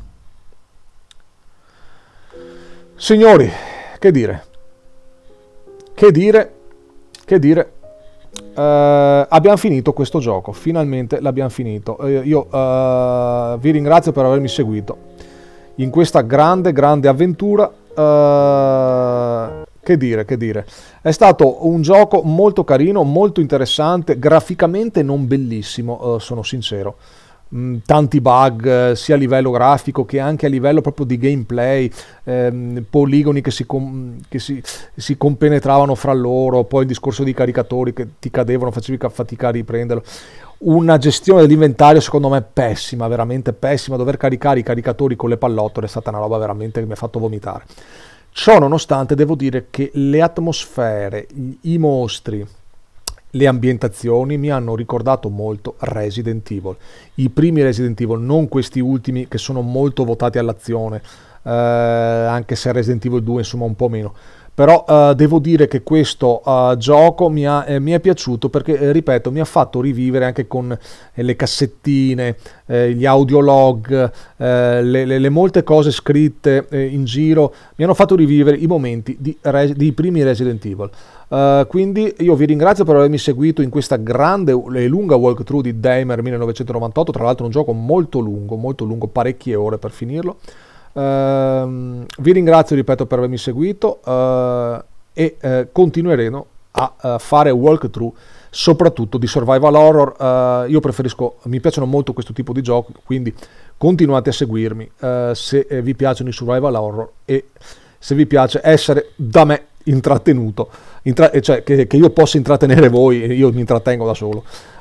Signori, che dire? Che dire, che dire, uh, abbiamo finito questo gioco, finalmente l'abbiamo finito. Uh, io uh, vi ringrazio per avermi seguito in questa grande, grande avventura. Uh, che dire, che dire, è stato un gioco molto carino, molto interessante, graficamente non bellissimo, uh, sono sincero. Mm, tanti bug sia a livello grafico che anche a livello proprio di gameplay, ehm, poligoni che, si, com che si, si compenetravano fra loro, poi il discorso dei caricatori che ti cadevano, facevi fatica a riprenderlo, una gestione dell'inventario secondo me pessima, veramente pessima. Dover caricare i caricatori con le pallottole è stata una roba veramente che mi ha fatto vomitare. Ciò nonostante devo dire che le atmosfere, i mostri, le ambientazioni mi hanno ricordato molto Resident Evil, i primi Resident Evil, non questi ultimi che sono molto votati all'azione, eh, anche se Resident Evil due insomma un po' meno, però eh, devo dire che questo eh, gioco mi, ha, eh, mi è piaciuto perché, eh, ripeto, mi ha fatto rivivere anche con eh, le cassettine, eh, gli audiolog, eh, le, le, le molte cose scritte eh, in giro, mi hanno fatto rivivere i momenti di, di primi Resident Evil. Uh, quindi io vi ringrazio per avermi seguito in questa grande e lunga walkthrough di Dahmer millenovecentonovantotto, tra l'altro un gioco molto lungo, molto lungo, parecchie ore per finirlo. Uh, vi ringrazio, ripeto, per avermi seguito uh, e uh, continueremo a uh, fare walkthrough soprattutto di survival horror. Uh, io preferisco, mi piacciono molto questo tipo di giochi, quindi continuate a seguirmi uh, se eh, vi piacciono i survival horror e se vi piace essere da me intrattenuto, Intra cioè che, che io possa intrattenere voi e io mi intrattengo da solo.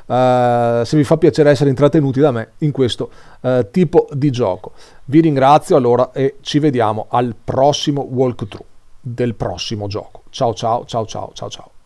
uh, se vi fa piacere essere intrattenuti da me in questo uh, tipo di gioco. Vi ringrazio allora e ci vediamo al prossimo walkthrough del prossimo gioco. Ciao ciao ciao ciao ciao ciao.